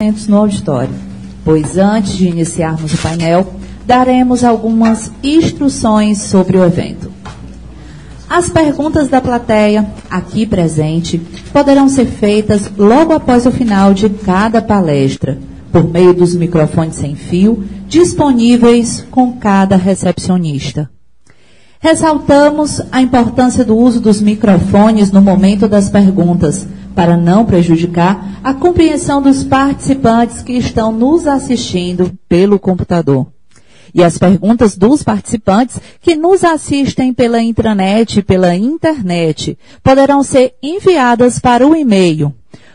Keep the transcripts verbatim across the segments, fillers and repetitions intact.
no auditório, pois antes de iniciarmos o painel, daremos algumas instruções sobre o evento. As perguntas da plateia, aqui presente, poderão ser feitas logo após o final de cada palestra, por meio dos microfones sem fio, disponíveis com cada recepcionista. Ressaltamos a importância do uso dos microfones no momento das perguntas, para não prejudicar a compreensão dos participantes que estão nos assistindo pelo computador. E as perguntas dos participantes que nos assistem pela intranet e pela internet poderão ser enviadas para o e-mail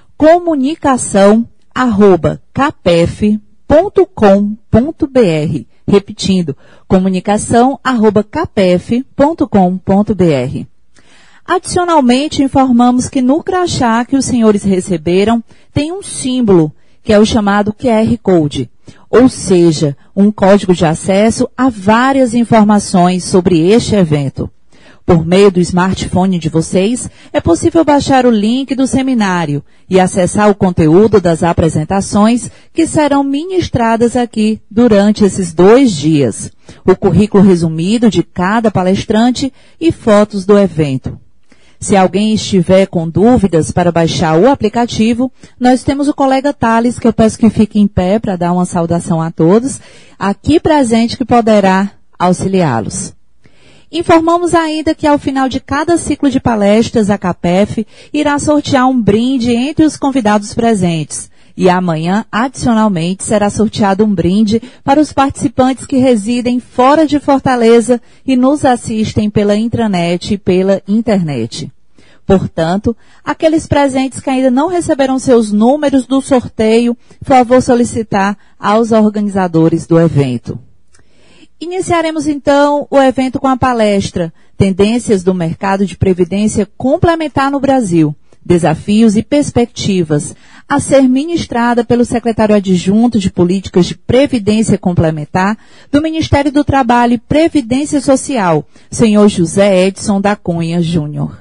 comunicação arroba capef ponto com ponto br. Repetindo, comunicação arroba capef ponto com ponto br. Adicionalmente, informamos que no crachá que os senhores receberam tem um símbolo, que é o chamado Q R Code, ou seja, um código de acesso a várias informações sobre este evento. Por meio do smartphone de vocês, é possível baixar o link do seminário e acessar o conteúdo das apresentações que serão ministradas aqui durante esses dois dias, o currículo resumido de cada palestrante e fotos do evento. Se alguém estiver com dúvidas para baixar o aplicativo, nós temos o colega Thales, que eu peço que fique em pé para dar uma saudação a todos, aqui presente, que poderá auxiliá-los. Informamos ainda que ao final de cada ciclo de palestras, a CAPEF irá sortear um brinde entre os convidados presentes. E amanhã, adicionalmente, será sorteado um brinde para os participantes que residem fora de Fortaleza e nos assistem pela intranet e pela internet. Portanto, aqueles presentes que ainda não receberam seus números do sorteio, favor solicitar aos organizadores do evento. Iniciaremos, então, o evento com a palestra Tendências do Mercado de Previdência Complementar no Brasil, Desafios e Perspectivas, a ser ministrada pelo secretário adjunto de Políticas de Previdência Complementar do Ministério do Trabalho e Previdência Social, senhor José Edson da Cunha Júnior.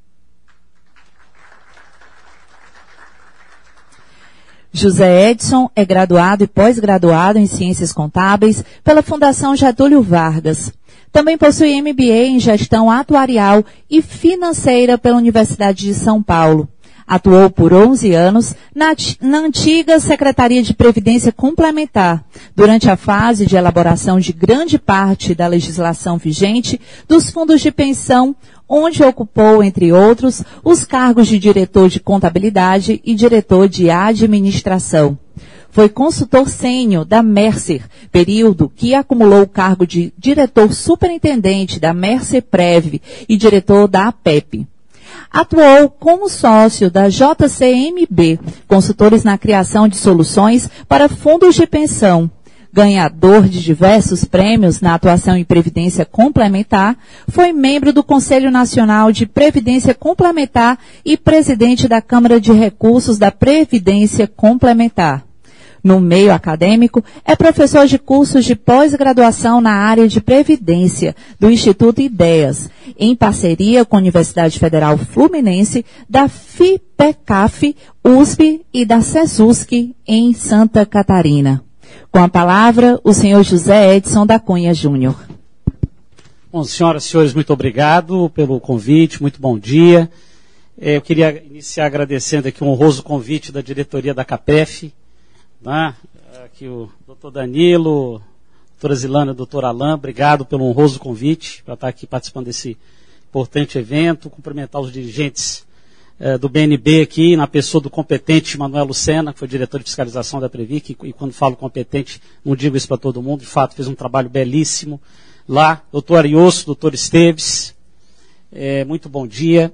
José Edson é graduado e pós-graduado em Ciências Contábeis pela Fundação Getúlio Vargas. Também possui M B A em Gestão Atuarial e Financeira pela Universidade de São Paulo. Atuou por onze anos na, na antiga Secretaria de Previdência Complementar, durante a fase de elaboração de grande parte da legislação vigente dos fundos de pensão, onde ocupou, entre outros, os cargos de diretor de contabilidade e diretor de administração. Foi consultor sênior da Mercer, período que acumulou o cargo de diretor superintendente da Mercer Prev e diretor da APEP. Atuou como sócio da J C M B, consultores na criação de soluções para fundos de pensão. Ganhador de diversos prêmios na atuação em Previdência Complementar, foi membro do Conselho Nacional de Previdência Complementar e presidente da Câmara de Recursos da Previdência Complementar. No meio acadêmico, é professor de cursos de pós-graduação na área de Previdência do Instituto Ideias, em parceria com a Universidade Federal Fluminense, da FIPECAF, U S P e da SESUSC, em Santa Catarina. Com a palavra, o senhor José Edson da Cunha Júnior. Bom, senhoras e senhores, muito obrigado pelo convite, muito bom dia. Eu queria iniciar agradecendo aqui um honroso convite da diretoria da CAPEF, né? Aqui o doutor Danilo, doutora Zilana, doutor Alain, obrigado pelo honroso convite para estar aqui participando desse importante evento, cumprimentar os dirigentes eh, do B N B aqui, na pessoa do competente Manuel Lucena, que foi diretor de fiscalização da Previc, e, e quando falo competente, não digo isso para todo mundo, de fato fez um trabalho belíssimo lá, doutor Ariosto, doutor Esteves, eh, muito bom dia.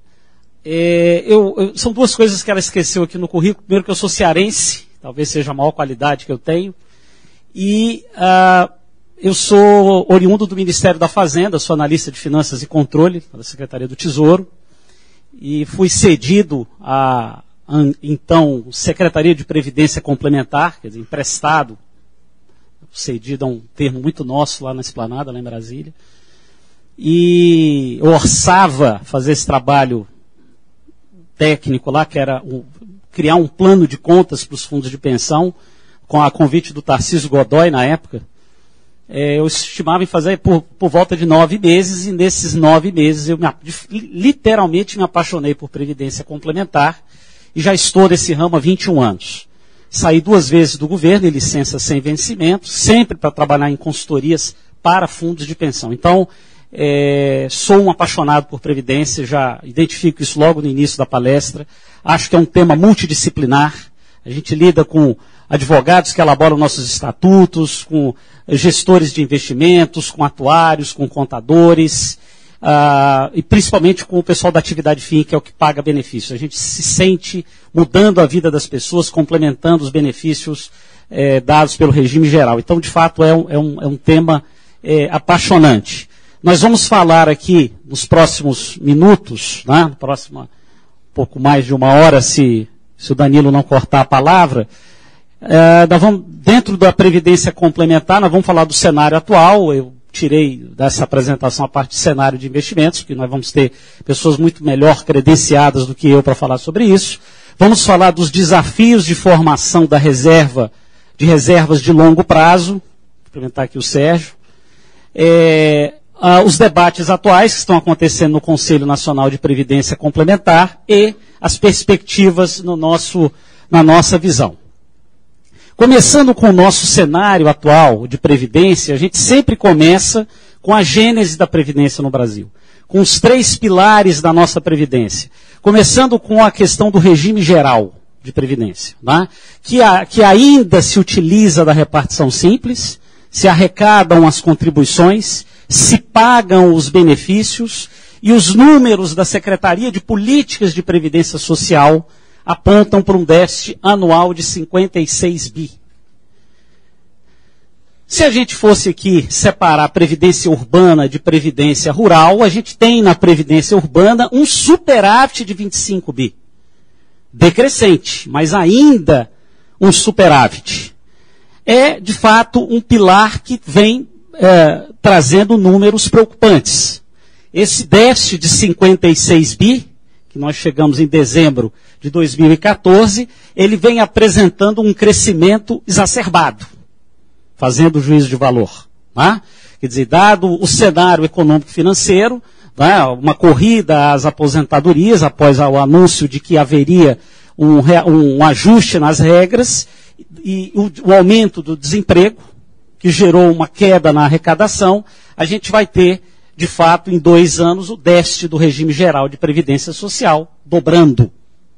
Eh, eu, eu, são duas coisas que ela esqueceu aqui no currículo. Primeiro, que eu sou cearense, talvez seja a maior qualidade que eu tenho, e uh, eu sou oriundo do Ministério da Fazenda, sou analista de Finanças e Controle da Secretaria do Tesouro, e fui cedido à, então, Secretaria de Previdência Complementar, quer dizer, emprestado, cedido a um termo muito nosso lá na Esplanada, lá em Brasília, e eu orçava fazer esse trabalho técnico lá, que era o criar um plano de contas para os fundos de pensão, com a convite do Tarcísio Godoy na época. É, eu estimava em fazer por, por volta de nove meses, e nesses nove meses eu me, literalmente me apaixonei por Previdência Complementar, e já estou nesse ramo há vinte e um anos. Saí duas vezes do governo, em licença sem vencimento, sempre para trabalhar em consultorias para fundos de pensão. Então, é, sou um apaixonado por Previdência, já identifico isso logo no início da palestra. Acho que é um tema multidisciplinar. A gente lida com advogados que elaboram nossos estatutos, com gestores de investimentos, com atuários, com contadores, uh, e principalmente com o pessoal da atividade fim, que é o que paga benefícios. A gente se sente mudando a vida das pessoas, complementando os benefícios eh, dados pelo regime geral. Então, de fato, é um, é um, é um tema eh, apaixonante. Nós vamos falar aqui, nos próximos minutos, né, no próximo, um pouco mais de uma hora, se, se o Danilo não cortar a palavra, Uh, nós vamos, dentro da Previdência Complementar, nós vamos falar do cenário atual. Eu tirei dessa apresentação a parte de cenário de investimentos, porque nós vamos ter pessoas muito melhor credenciadas do que eu para falar sobre isso. Vamos falar dos desafios de formação da reserva, de reservas de longo prazo. Vou cumprimentar aqui o Sérgio. É, uh, os debates atuais que estão acontecendo no Conselho Nacional de Previdência Complementar e as perspectivas no nosso, na nossa visão. Começando com o nosso cenário atual de Previdência, a gente sempre começa com a gênese da Previdência no Brasil, com os três pilares da nossa Previdência. Começando com a questão do regime geral de Previdência, né? que, a, que ainda se utiliza da repartição simples, se arrecadam as contribuições, se pagam os benefícios, e os números da Secretaria de Políticas de Previdência Social apontam para um déficit anual de cinquenta e seis bi. Se a gente fosse aqui separar a previdência urbana de previdência rural, a gente tem na previdência urbana um superávit de vinte e cinco bi. Decrescente, mas ainda um superávit. É, de fato, um pilar que vem é, trazendo números preocupantes. Esse déficit de cinquenta e seis bi, que nós chegamos em dezembro de dois mil e quatorze, ele vem apresentando um crescimento exacerbado, fazendo juízo de valor. Né? Quer dizer, dado o cenário econômico-financeiro, né, uma corrida às aposentadorias após o anúncio de que haveria um, um ajuste nas regras e o, o aumento do desemprego, que gerou uma queda na arrecadação, a gente vai ter, de fato, em dois anos, o déficit do regime geral de previdência social dobrando.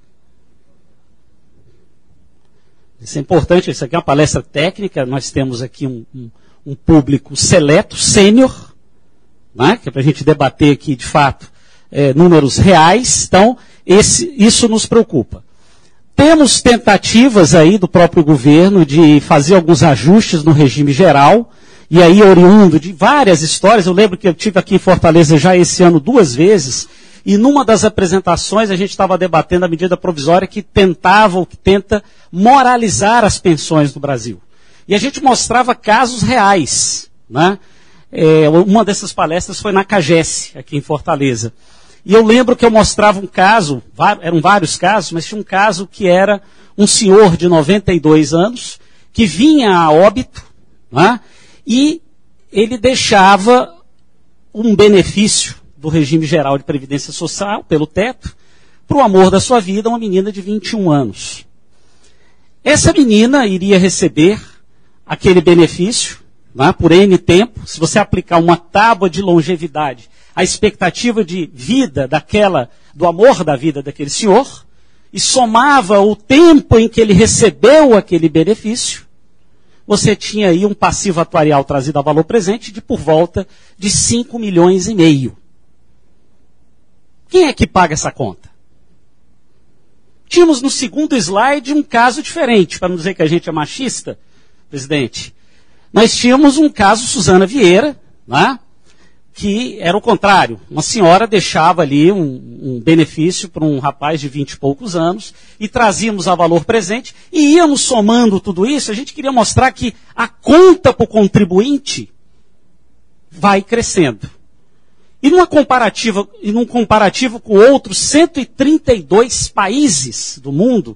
Isso é importante, isso aqui é uma palestra técnica, nós temos aqui um, um, um público seleto, sênior, né, que é para a gente debater aqui, de fato, é, números reais, então esse, isso nos preocupa. Temos tentativas aí do próprio governo de fazer alguns ajustes no regime geral, e aí oriundo de várias histórias. Eu lembro que eu estive aqui em Fortaleza já esse ano duas vezes, e numa das apresentações a gente estava debatendo a medida provisória que tentava ou que tenta moralizar as pensões no Brasil. E a gente mostrava casos reais. Né? É, uma dessas palestras foi na CAGES, aqui em Fortaleza. E eu lembro que eu mostrava um caso, eram vários casos, mas tinha um caso que era um senhor de noventa e dois anos, que vinha a óbito, né? E ele deixava um benefício do regime geral de previdência social, pelo teto, para o amor da sua vida, uma menina de vinte e um anos. Essa menina iria receber aquele benefício, né, por N tempo. Se você aplicar uma tábua de longevidade, a expectativa de vida daquela, do amor da vida daquele senhor, e somava o tempo em que ele recebeu aquele benefício, você tinha aí um passivo atuarial trazido a valor presente de por volta de cinco milhões e meio. Quem é que paga essa conta? Tínhamos no segundo slide um caso diferente, para não dizer que a gente é machista, presidente. Nós tínhamos um caso Suzana Vieira, né, que era o contrário. Uma senhora deixava ali um, um benefício para um rapaz de vinte e poucos anos e trazíamos a valor presente e íamos somando tudo isso. A gente queria mostrar que a conta para o contribuinte vai crescendo. E numa comparativa, e num comparativo com outros cento e trinta e dois países do mundo,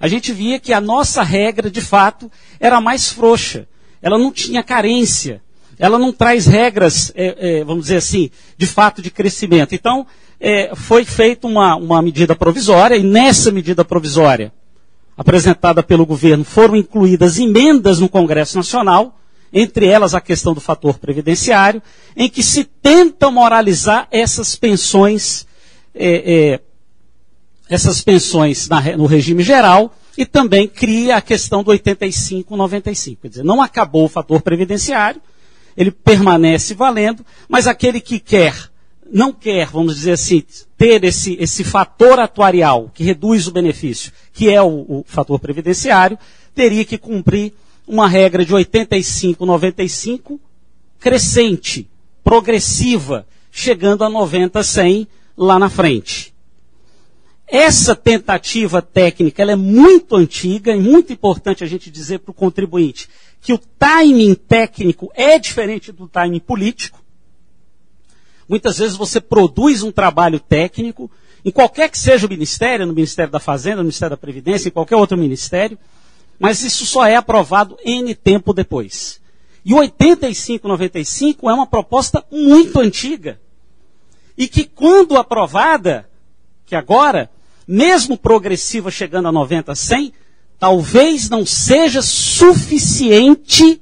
a gente via que a nossa regra, de fato, era mais frouxa. Ela não tinha carência. Ela não traz regras, é, é, vamos dizer assim, de fato de crescimento. Então, é, foi feita uma, uma medida provisória, e nessa medida provisória, apresentada pelo governo, foram incluídas emendas no Congresso Nacional, entre elas a questão do fator previdenciário, em que se tenta moralizar essas pensões, é, é, essas pensões na, no regime geral, e também cria a questão do oitenta e cinco noventa e cinco. Quer dizer, não acabou o fator previdenciário, ele permanece valendo, mas aquele que quer, não quer, vamos dizer assim, ter esse, esse fator atuarial que reduz o benefício, que é o, o fator previdenciário, teria que cumprir uma regra de oitenta e cinco noventa e cinco crescente, progressiva, chegando a noventa cem lá na frente. Essa tentativa técnica ela é muito antiga e muito importante a gente dizer para o contribuinte que o timing técnico é diferente do timing político. Muitas vezes você produz um trabalho técnico, em qualquer que seja o ministério, no Ministério da Fazenda, no Ministério da Previdência, em qualquer outro ministério, mas isso só é aprovado N tempo depois. E o oitenta e cinco noventa e cinco é uma proposta muito antiga. E que quando aprovada, que agora, mesmo progressiva chegando a noventa cem, talvez não seja suficiente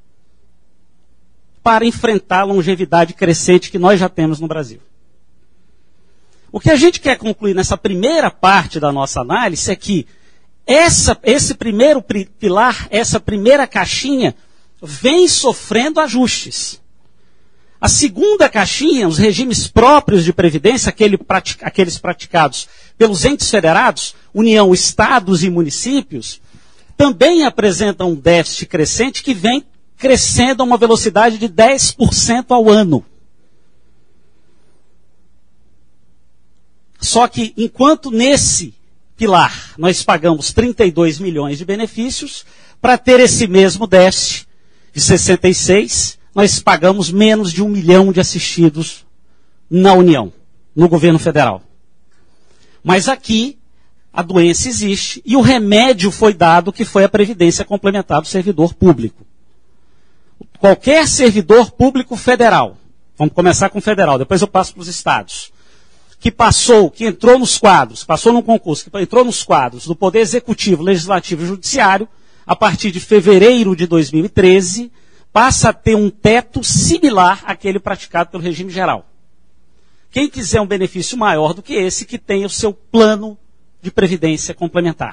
para enfrentar a longevidade crescente que nós já temos no Brasil. O que a gente quer concluir nessa primeira parte da nossa análise é que essa, esse primeiro pilar, essa primeira caixinha, vem sofrendo ajustes. A segunda caixinha, os regimes próprios de previdência, aquele pratica, aqueles praticados pelos entes federados, União, estados e municípios, também apresentam um déficit crescente que vem crescendo a uma velocidade de dez por cento ao ano. Só que, enquanto nesse pilar nós pagamos trinta e dois milhões de benefícios, para ter esse mesmo déficit de sessenta e seis, nós pagamos menos de um milhão de assistidos na União, no governo federal. Mas aqui, a doença existe e o remédio foi dado, que foi a Previdência Complementar do Servidor Público. Qualquer servidor público federal, vamos começar com o federal, depois eu passo para os estados, que passou, que entrou nos quadros, passou num concurso, que entrou nos quadros do Poder Executivo, Legislativo e Judiciário, a partir de fevereiro de dois mil e treze, passa a ter um teto similar àquele praticado pelo regime geral. Quem quiser um benefício maior do que esse, que tenha o seu plano de previdência complementar.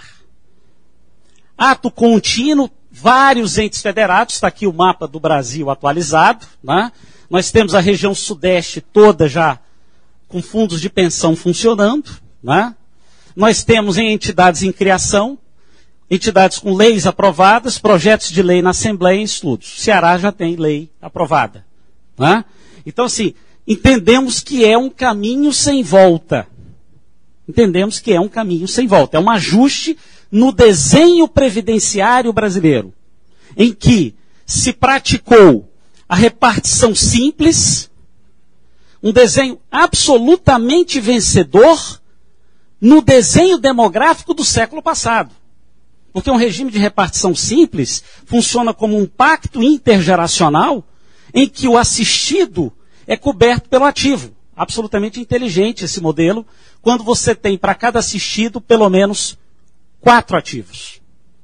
Ato contínuo, vários entes federados, está aqui o mapa do Brasil atualizado, né? Nós temos a região sudeste toda já com fundos de pensão funcionando, né? Nós temos em entidades em criação, entidades com leis aprovadas, projetos de lei na Assembleia em estudos. Ceará já tem lei aprovada, né? Então, assim, entendemos que é um caminho sem volta. Entendemos que é um caminho sem volta. É um ajuste no desenho previdenciário brasileiro, em que se praticou a repartição simples, um desenho absolutamente vencedor no desenho demográfico do século passado. Porque um regime de repartição simples funciona como um pacto intergeracional em que o assistido é coberto pelo ativo. Absolutamente inteligente esse modelo, quando você tem para cada assistido pelo menos quatro ativos.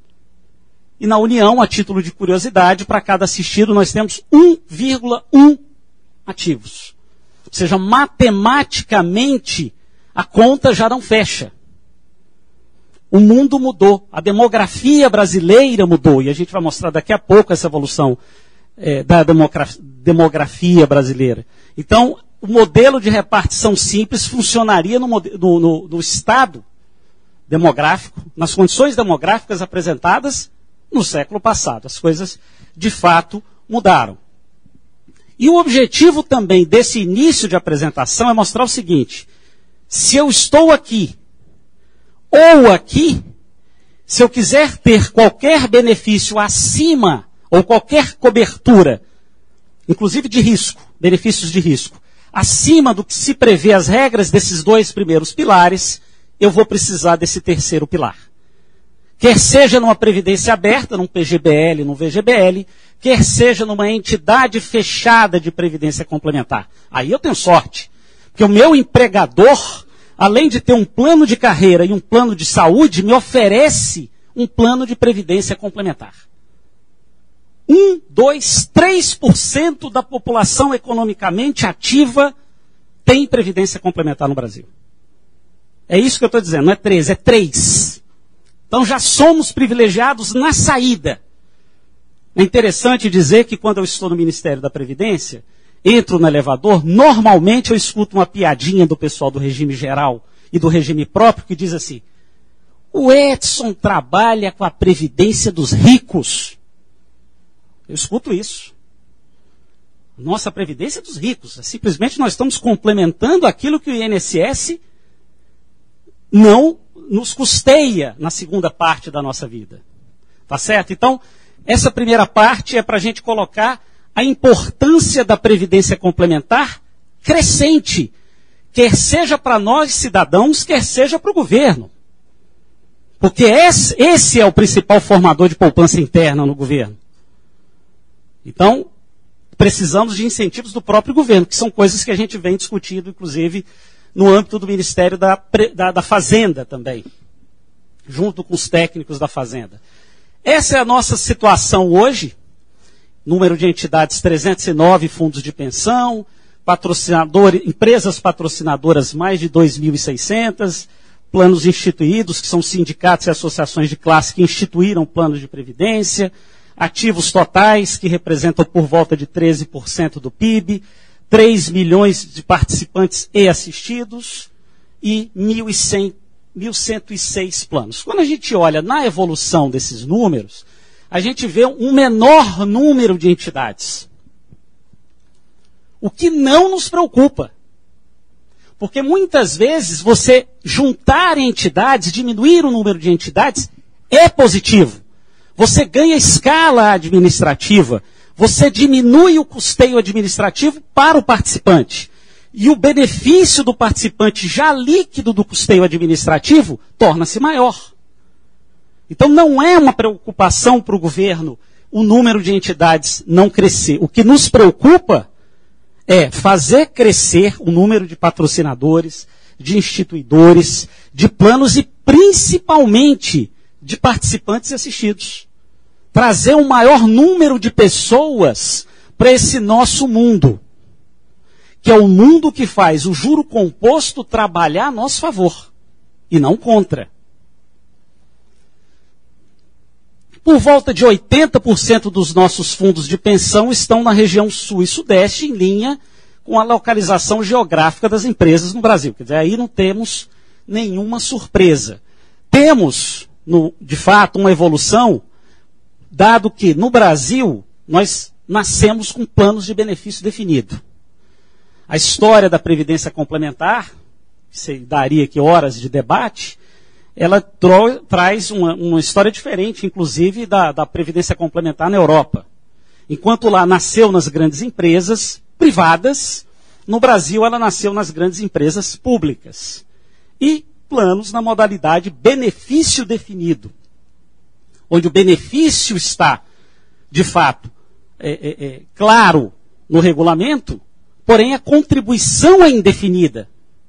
E na União, a título de curiosidade, para cada assistido nós temos um vírgula um ativos. Ou seja, matematicamente a conta já não fecha. O mundo mudou, a demografia brasileira mudou, e a gente vai mostrar daqui a pouco essa evolução é, da demografia, demografia brasileira. Então, o modelo de repartição simples funcionaria no, no, no, no estado demográfico, nas condições demográficas apresentadas no século passado. As coisas, de fato, mudaram. E o objetivo também desse início de apresentação é mostrar o seguinte: se eu estou aqui, ou aqui, se eu quiser ter qualquer benefício acima, ou qualquer cobertura, inclusive de risco, benefícios de risco, acima do que se prevê as regras desses dois primeiros pilares, eu vou precisar desse terceiro pilar. quer seja numa previdência aberta, num P G B L, num V G B L, quer seja numa entidade fechada de previdência complementar. Aí eu tenho sorte, porque o meu empregador, além de ter um plano de carreira e um plano de saúde, me oferece um plano de previdência complementar. um, dois, três por cento da população economicamente ativa tem previdência complementar no Brasil. É isso que eu estou dizendo, não é três, é três. Então já somos privilegiados na saída. É interessante dizer que quando eu estou no Ministério da Previdência, entro no elevador, normalmente eu escuto uma piadinha do pessoal do regime geral e do regime próprio que diz assim: o Edson trabalha com a previdência dos ricos. Eu escuto isso. Nossa previdência é dos ricos. Simplesmente nós estamos complementando aquilo que o I N S S não nos custeia na segunda parte da nossa vida. Tá certo? Então, essa primeira parte é para a gente colocar a importância da previdência complementar crescente, quer seja para nós cidadãos, quer seja para o governo. Porque esse, esse é o principal formador de poupança interna no governo. Então, precisamos de incentivos do próprio governo, que são coisas que a gente vem discutindo, inclusive, no âmbito do Ministério da, da, da Fazenda também, junto com os técnicos da Fazenda. Essa é a nossa situação hoje. Número de entidades, trezentos e nove fundos de pensão, patrocinadores, empresas patrocinadoras, mais de dois mil e seiscentos, planos instituídos, que são sindicatos e associações de classe que instituíram planos de previdência, ativos totais, que representam por volta de treze por cento do P I B, três milhões de participantes e assistidos e mil cento e seis planos. Quando a gente olha na evolução desses números, a gente vê um menor número de entidades. O que não nos preocupa. Porque muitas vezes você juntar entidades, diminuir o número de entidades, é positivo. Você ganha escala administrativa, você diminui o custeio administrativo para o participante. E o benefício do participante já líquido do custeio administrativo torna-se maior. Então não é uma preocupação para o governo o número de entidades não crescer. O que nos preocupa é fazer crescer o número de patrocinadores, de instituidores, de planos e principalmente de participantes e assistidos. Trazer um maior número de pessoas para esse nosso mundo, que é o mundo que faz o juro composto trabalhar a nosso favor e não contra. Por volta de oitenta por cento dos nossos fundos de pensão estão na região sul e sudeste, em linha com a localização geográfica das empresas no Brasil. Quer dizer, aí não temos nenhuma surpresa. Temos, no, de fato, uma evolução, dado que no Brasil nós nascemos com planos de benefício definido. A história da Previdência Complementar, que daria aqui horas de debate, ela tro- traz uma, uma história diferente, inclusive, da, da Previdência Complementar na Europa. Enquanto lá nasceu nas grandes empresas privadas, no Brasil ela nasceu nas grandes empresas públicas. E planos na modalidade benefício definido, onde o benefício está, de fato, é, é, é, claro no regulamento, porém a contribuição é indefinida.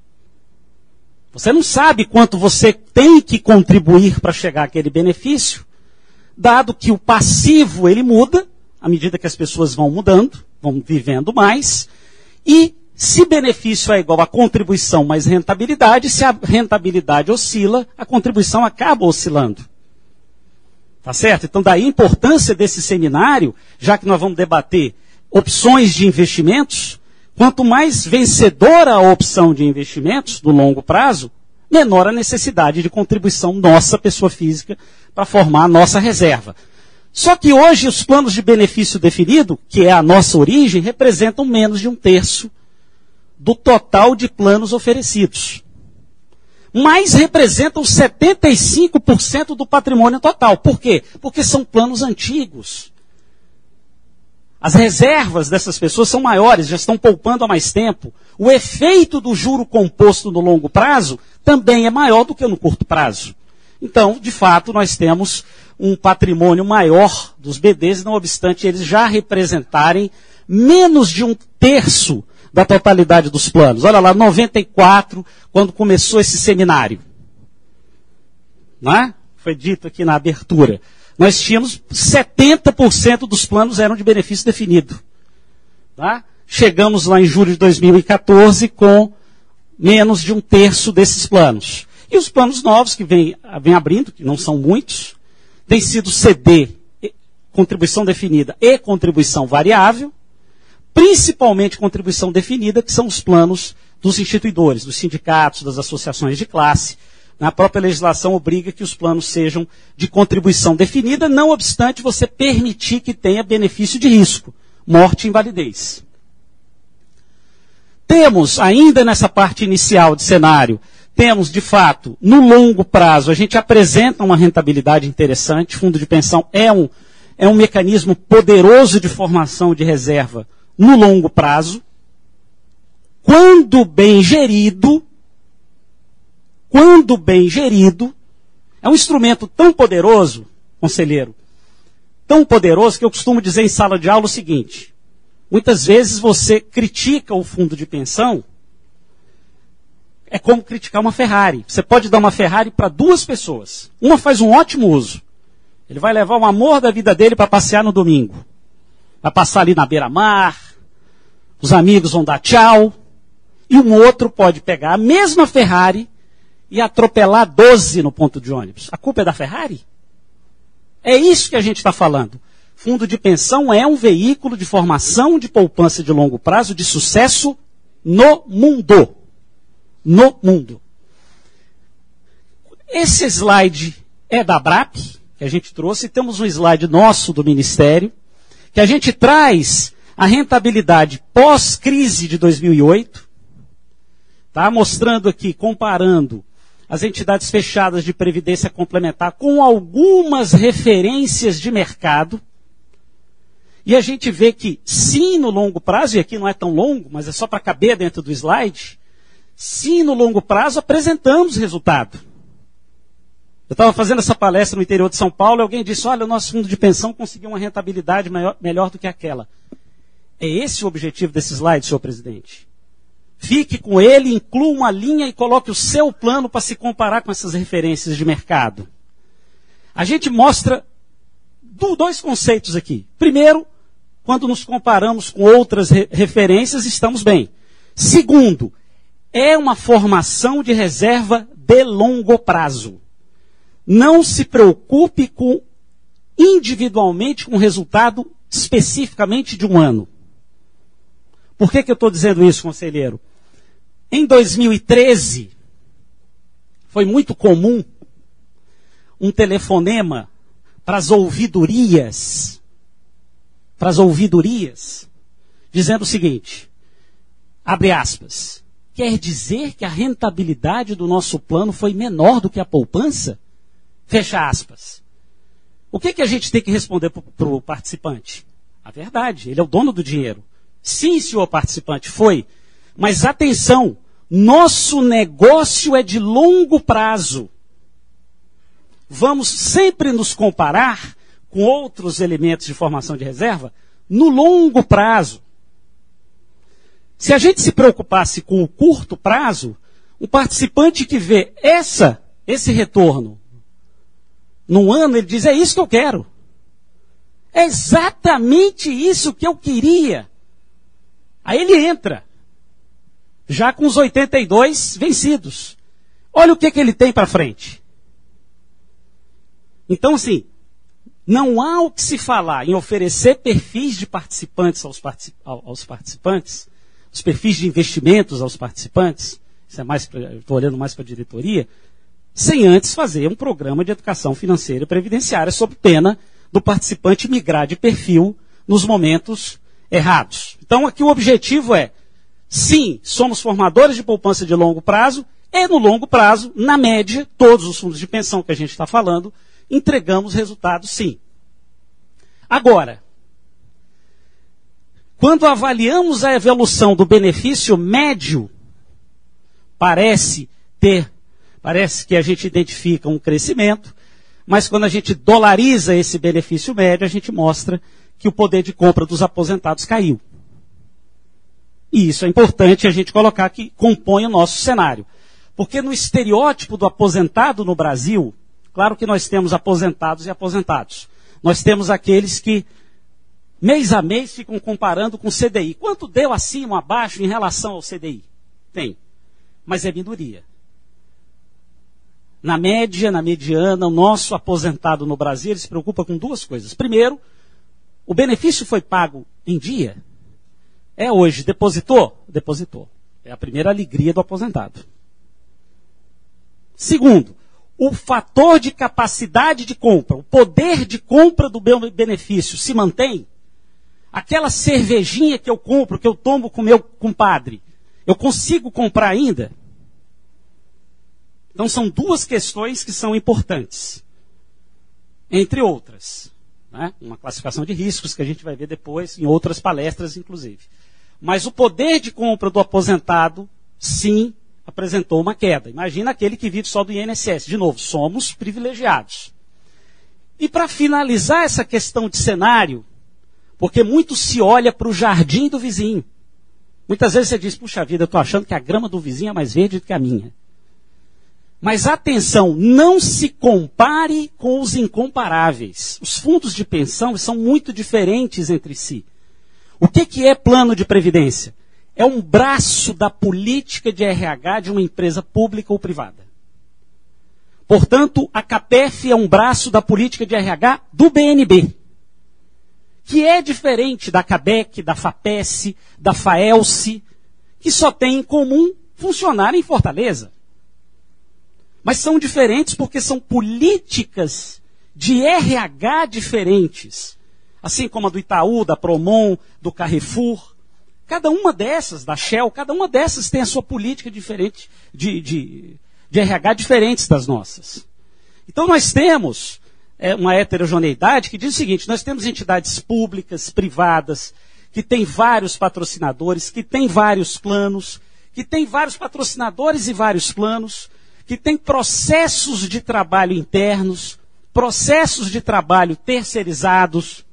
Você não sabe quanto você tem que contribuir para chegar àquele benefício, dado que o passivo ele muda, à medida que as pessoas vão mudando, vão vivendo mais, e se benefício é igual a contribuição mais rentabilidade, se a rentabilidade oscila, a contribuição acaba oscilando. Tá certo? Então daí a importância desse seminário, já que nós vamos debater opções de investimentos. Quanto mais vencedora a opção de investimentos, do longo prazo, menor a necessidade de contribuição nossa, pessoa física, para formar a nossa reserva. Só que hoje os planos de benefício definido, que é a nossa origem, representam menos de um terço do total de planos oferecidos. Mas representam setenta e cinco por cento do patrimônio total. Por quê? Porque são planos antigos. As reservas dessas pessoas são maiores, já estão poupando há mais tempo. O efeito do juro composto no longo prazo também é maior do que no curto prazo. Então, de fato, nós temos um patrimônio maior dos B Ds, não obstante eles já representarem menos de um terço da totalidade dos planos. Olha lá, noventa e quatro, quando começou esse seminário. Não é? Foi dito aqui na abertura. Nós tínhamos setenta por cento dos planos eram de benefício definido. Tá? Chegamos lá em julho de dois mil e quatorze com menos de um terço desses planos. E os planos novos que vêm vem abrindo, que não são muitos, têm sido C D, contribuição definida e contribuição variável, principalmente contribuição definida, que são os planos dos instituidores, dos sindicatos, das associações de classe. Na própria legislação obriga que os planos sejam de contribuição definida, não obstante você permitir que tenha benefício de risco, morte e invalidez. Temos, ainda nessa parte inicial de cenário, temos, de fato, no longo prazo, a gente apresenta uma rentabilidade interessante. Fundo de pensão é um, é um mecanismo poderoso de formação de reserva no longo prazo. Quando bem gerido, quando bem gerido, é um instrumento tão poderoso, conselheiro, tão poderoso que eu costumo dizer em sala de aula o seguinte: muitas vezes você critica o fundo de pensão, é como criticar uma Ferrari. Você pode dar uma Ferrari para duas pessoas. Uma faz um ótimo uso. Ele vai levar o amor da vida dele para passear no domingo. Vai passar ali na beira-mar, os amigos vão dar tchau, e um outro pode pegar a mesma Ferrari e atropelar doze no ponto de ônibus. A culpa é da Ferrari? É isso que a gente está falando. Fundo de pensão é um veículo de formação de poupança de longo prazo de sucesso no mundo. No mundo. Esse slide é da ABRAP, que a gente trouxe, e temos um slide nosso do Ministério, que a gente traz a rentabilidade pós-crise de dois mil e oito, tá? Mostrando aqui, comparando as entidades fechadas de previdência complementar com algumas referências de mercado. E a gente vê que, sim, no longo prazo, e aqui não é tão longo, mas é só para caber dentro do slide, sim, no longo prazo apresentamos resultado. Eu estava fazendo essa palestra no interior de São Paulo e alguém disse: olha, o nosso fundo de pensão conseguiu uma rentabilidade maior, melhor do que aquela. É esse o objetivo desse slide, senhor presidente. Fique com ele, inclua uma linha e coloque o seu plano para se comparar com essas referências de mercado. A gente mostra dois conceitos aqui. Primeiro, quando nos comparamos com outras re- referências, estamos bem. Segundo, é uma formação de reserva de longo prazo. Não se preocupe com, individualmente com o resultado especificamente de um ano. Por que que eu estou dizendo isso, conselheiro? Em dois mil e treze, foi muito comum um telefonema para as ouvidorias, para as ouvidorias, dizendo o seguinte, abre aspas, quer dizer que a rentabilidade do nosso plano foi menor do que a poupança? Fecha aspas. O que que a gente tem que responder para o participante? A verdade, ele é o dono do dinheiro. Sim, senhor participante, foi. Mas atenção, nosso negócio é de longo prazo. Vamos sempre nos comparar com outros elementos de formação de reserva no longo prazo. Se a gente se preocupasse com o curto prazo, um participante que vê essa, esse retorno num ano, ele diz, é isso que eu quero. É exatamente isso que eu queria. Aí ele entra, já com os oitenta e dois vencidos. Olha o que, que ele tem para frente. Então, assim, não há o que se falar em oferecer perfis de participantes aos, particip- aos participantes, os perfis de investimentos aos participantes, isso é mais, estou olhando mais para a diretoria, sem antes fazer um programa de educação financeira e previdenciária, sob pena do participante migrar de perfil nos momentos errados. Então, aqui o objetivo é, sim, somos formadores de poupança de longo prazo, e no longo prazo, na média, todos os fundos de pensão que a gente está falando, entregamos resultados, sim. Agora, quando avaliamos a evolução do benefício médio, parece ter, Parece que a gente identifica um crescimento, mas quando a gente dolariza esse benefício médio, a gente mostra que o poder de compra dos aposentados caiu. E isso é importante a gente colocar que compõe o nosso cenário. Porque no estereótipo do aposentado no Brasil, claro que nós temos aposentados e aposentados. Nós temos aqueles que, mês a mês, ficam comparando com o C D I. Quanto deu acima ou abaixo em relação ao C D I? Tem. Mas é minoria. Na média, na mediana, o nosso aposentado no Brasil, ele se preocupa com duas coisas. Primeiro, o benefício foi pago em dia. É hoje, depositou? Depositou. É a primeira alegria do aposentado. Segundo, o fator de capacidade de compra, o poder de compra do meu benefício se mantém? Aquela cervejinha que eu compro, que eu tomo com meu compadre, eu consigo comprar ainda? Então são duas questões que são importantes. Entre outras. Né? Uma classificação de riscos que a gente vai ver depois, em outras palestras, inclusive. Mas o poder de compra do aposentado, sim, apresentou uma queda. Imagina aquele que vive só do I N S S. De novo, somos privilegiados. E para finalizar essa questão de cenário, porque muito se olha para o jardim do vizinho. Muitas vezes você diz, puxa vida, eu estou achando que a grama do vizinho é mais verde do que a minha. Mas atenção, não se compare com os incomparáveis. Os fundos de pensão são muito diferentes entre si. O que, que é plano de previdência? É um braço da política de R H de uma empresa pública ou privada. Portanto, a CAPEF é um braço da política de R H do B N B, que é diferente da CABEC, da FAPES, da FAELSE, que só tem em comum funcionar em Fortaleza. Mas são diferentes porque são políticas de R H diferentes. Assim como a do Itaú, da Promon, do Carrefour. Cada uma dessas, da Shell, cada uma dessas tem a sua política diferente, de, de, de R H diferentes das nossas. Então nós temos é, uma heterogeneidade que diz o seguinte, nós temos entidades públicas, privadas, que têm vários patrocinadores, que têm vários planos, que têm vários patrocinadores e vários planos, que têm processos de trabalho internos, processos de trabalho terceirizados,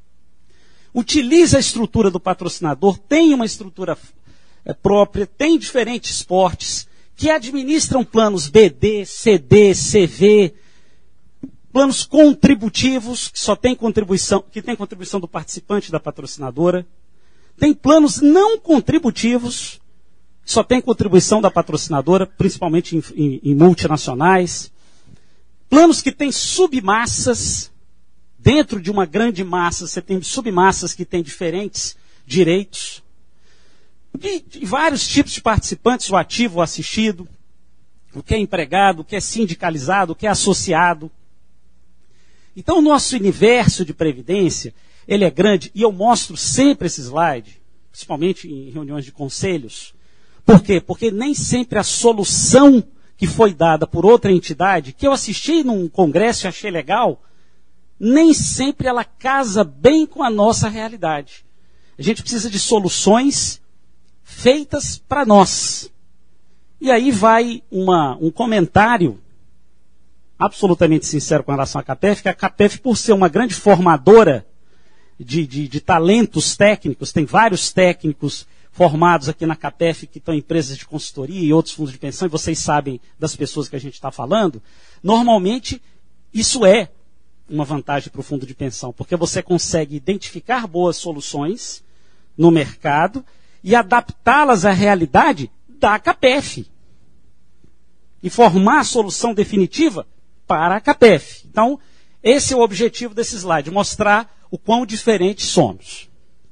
utiliza a estrutura do patrocinador, tem uma estrutura é, própria, tem diferentes portes, que administram planos B D, C D, C V, planos contributivos, que só tem contribuição, que tem contribuição do participante da patrocinadora, tem planos não contributivos, que só tem contribuição da patrocinadora, principalmente em, em, em multinacionais, planos que têm submassas. Dentro de uma grande massa, você tem submassas que têm diferentes direitos. De, de vários tipos de participantes, o ativo, o assistido, o que é empregado, o que é sindicalizado, o que é associado. Então, o nosso universo de previdência, ele é grande, e eu mostro sempre esse slide, principalmente em reuniões de conselhos. Por quê? Porque nem sempre a solução que foi dada por outra entidade, que eu assisti num congresso e achei legal, nem sempre ela casa bem com a nossa realidade. A gente precisa de soluções feitas para nós. E aí vai uma, um comentário absolutamente sincero com relação à CAPEF, que a CAPEF, por ser uma grande formadora de, de, de talentos técnicos, tem vários técnicos formados aqui na CAPEF que estão em empresas de consultoria e outros fundos de pensão, e vocês sabem das pessoas que a gente está falando, normalmente isso é uma vantagem para o fundo de pensão, porque você consegue identificar boas soluções no mercado e adaptá-las à realidade da CAPEF. E formar a solução definitiva para a CAPEF. Então, esse é o objetivo desse slide, mostrar o quão diferentes somos.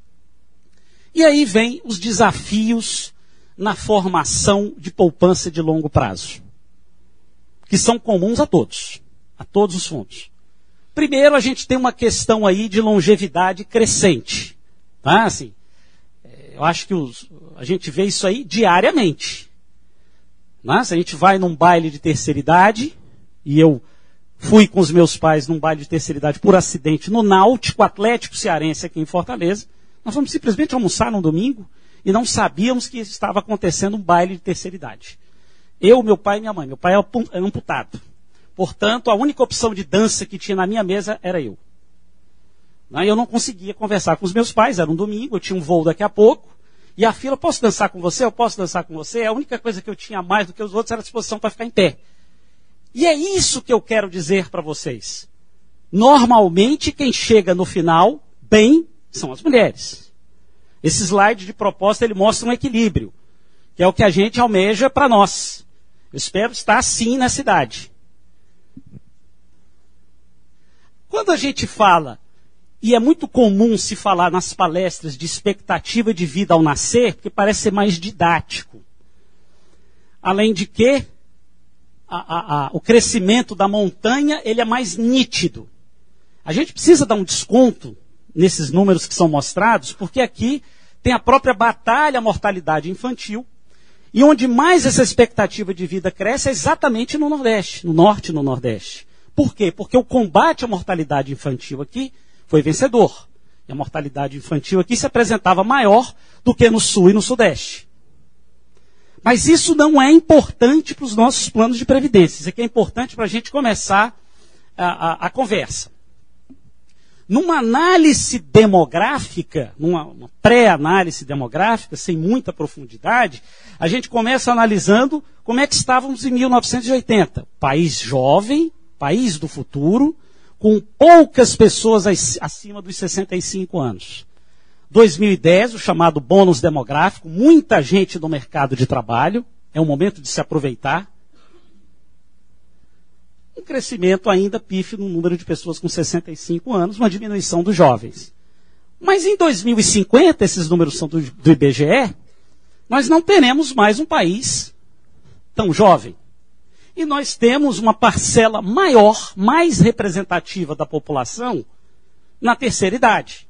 E aí vem os desafios na formação de poupança de longo prazo, que são comuns a todos, a todos os fundos. Primeiro, a gente tem uma questão aí de longevidade crescente. Tá? Assim, eu acho que os, a gente vê isso aí diariamente. Né? Se a gente vai num baile de terceira idade, e eu fui com os meus pais num baile de terceira idade por acidente no Náutico Atlético Cearense aqui em Fortaleza, nós fomos simplesmente almoçar num domingo e não sabíamos que estava acontecendo um baile de terceira idade. Eu, meu pai e minha mãe. Meu pai é amputado. Portanto, a única opção de dança que tinha na minha mesa era eu. Eu não conseguia conversar com os meus pais, era um domingo, eu tinha um voo daqui a pouco, e a fila, posso dançar com você? Eu posso dançar com você? A única coisa que eu tinha mais do que os outros era a disposição para ficar em pé. E é isso que eu quero dizer para vocês. Normalmente, quem chega no final, bem, são as mulheres. Esse slide de proposta, ele mostra um equilíbrio, que é o que a gente almeja para nós. Eu espero estar assim na cidade. Quando a gente fala, e é muito comum se falar nas palestras de expectativa de vida ao nascer, porque parece ser mais didático. Além de que, a, a, a, o crescimento da montanha, ele é mais nítido. A gente precisa dar um desconto nesses números que são mostrados, porque aqui tem a própria batalha à mortalidade infantil, e onde mais essa expectativa de vida cresce é exatamente no Nordeste, no Norte e no Nordeste. Por quê? Porque o combate à mortalidade infantil aqui foi vencedor. E a mortalidade infantil aqui se apresentava maior do que no Sul e no Sudeste. Mas isso não é importante para os nossos planos de previdência. Isso aqui é importante para a gente começar a, a, a conversa. Numa análise demográfica, numa pré-análise demográfica, sem muita profundidade, a gente começa analisando como é que estávamos em mil novecentos e oitenta. País jovem, país do futuro, com poucas pessoas acima dos sessenta e cinco anos. dois mil e dez, o chamado bônus demográfico, muita gente no mercado de trabalho, é um momento de se aproveitar. Um crescimento ainda pífio no número de pessoas com sessenta e cinco anos, uma diminuição dos jovens. Mas em dois mil e cinquenta, esses números são do, do I B G E, nós não teremos mais um país tão jovem. E nós temos uma parcela maior, mais representativa da população na terceira idade.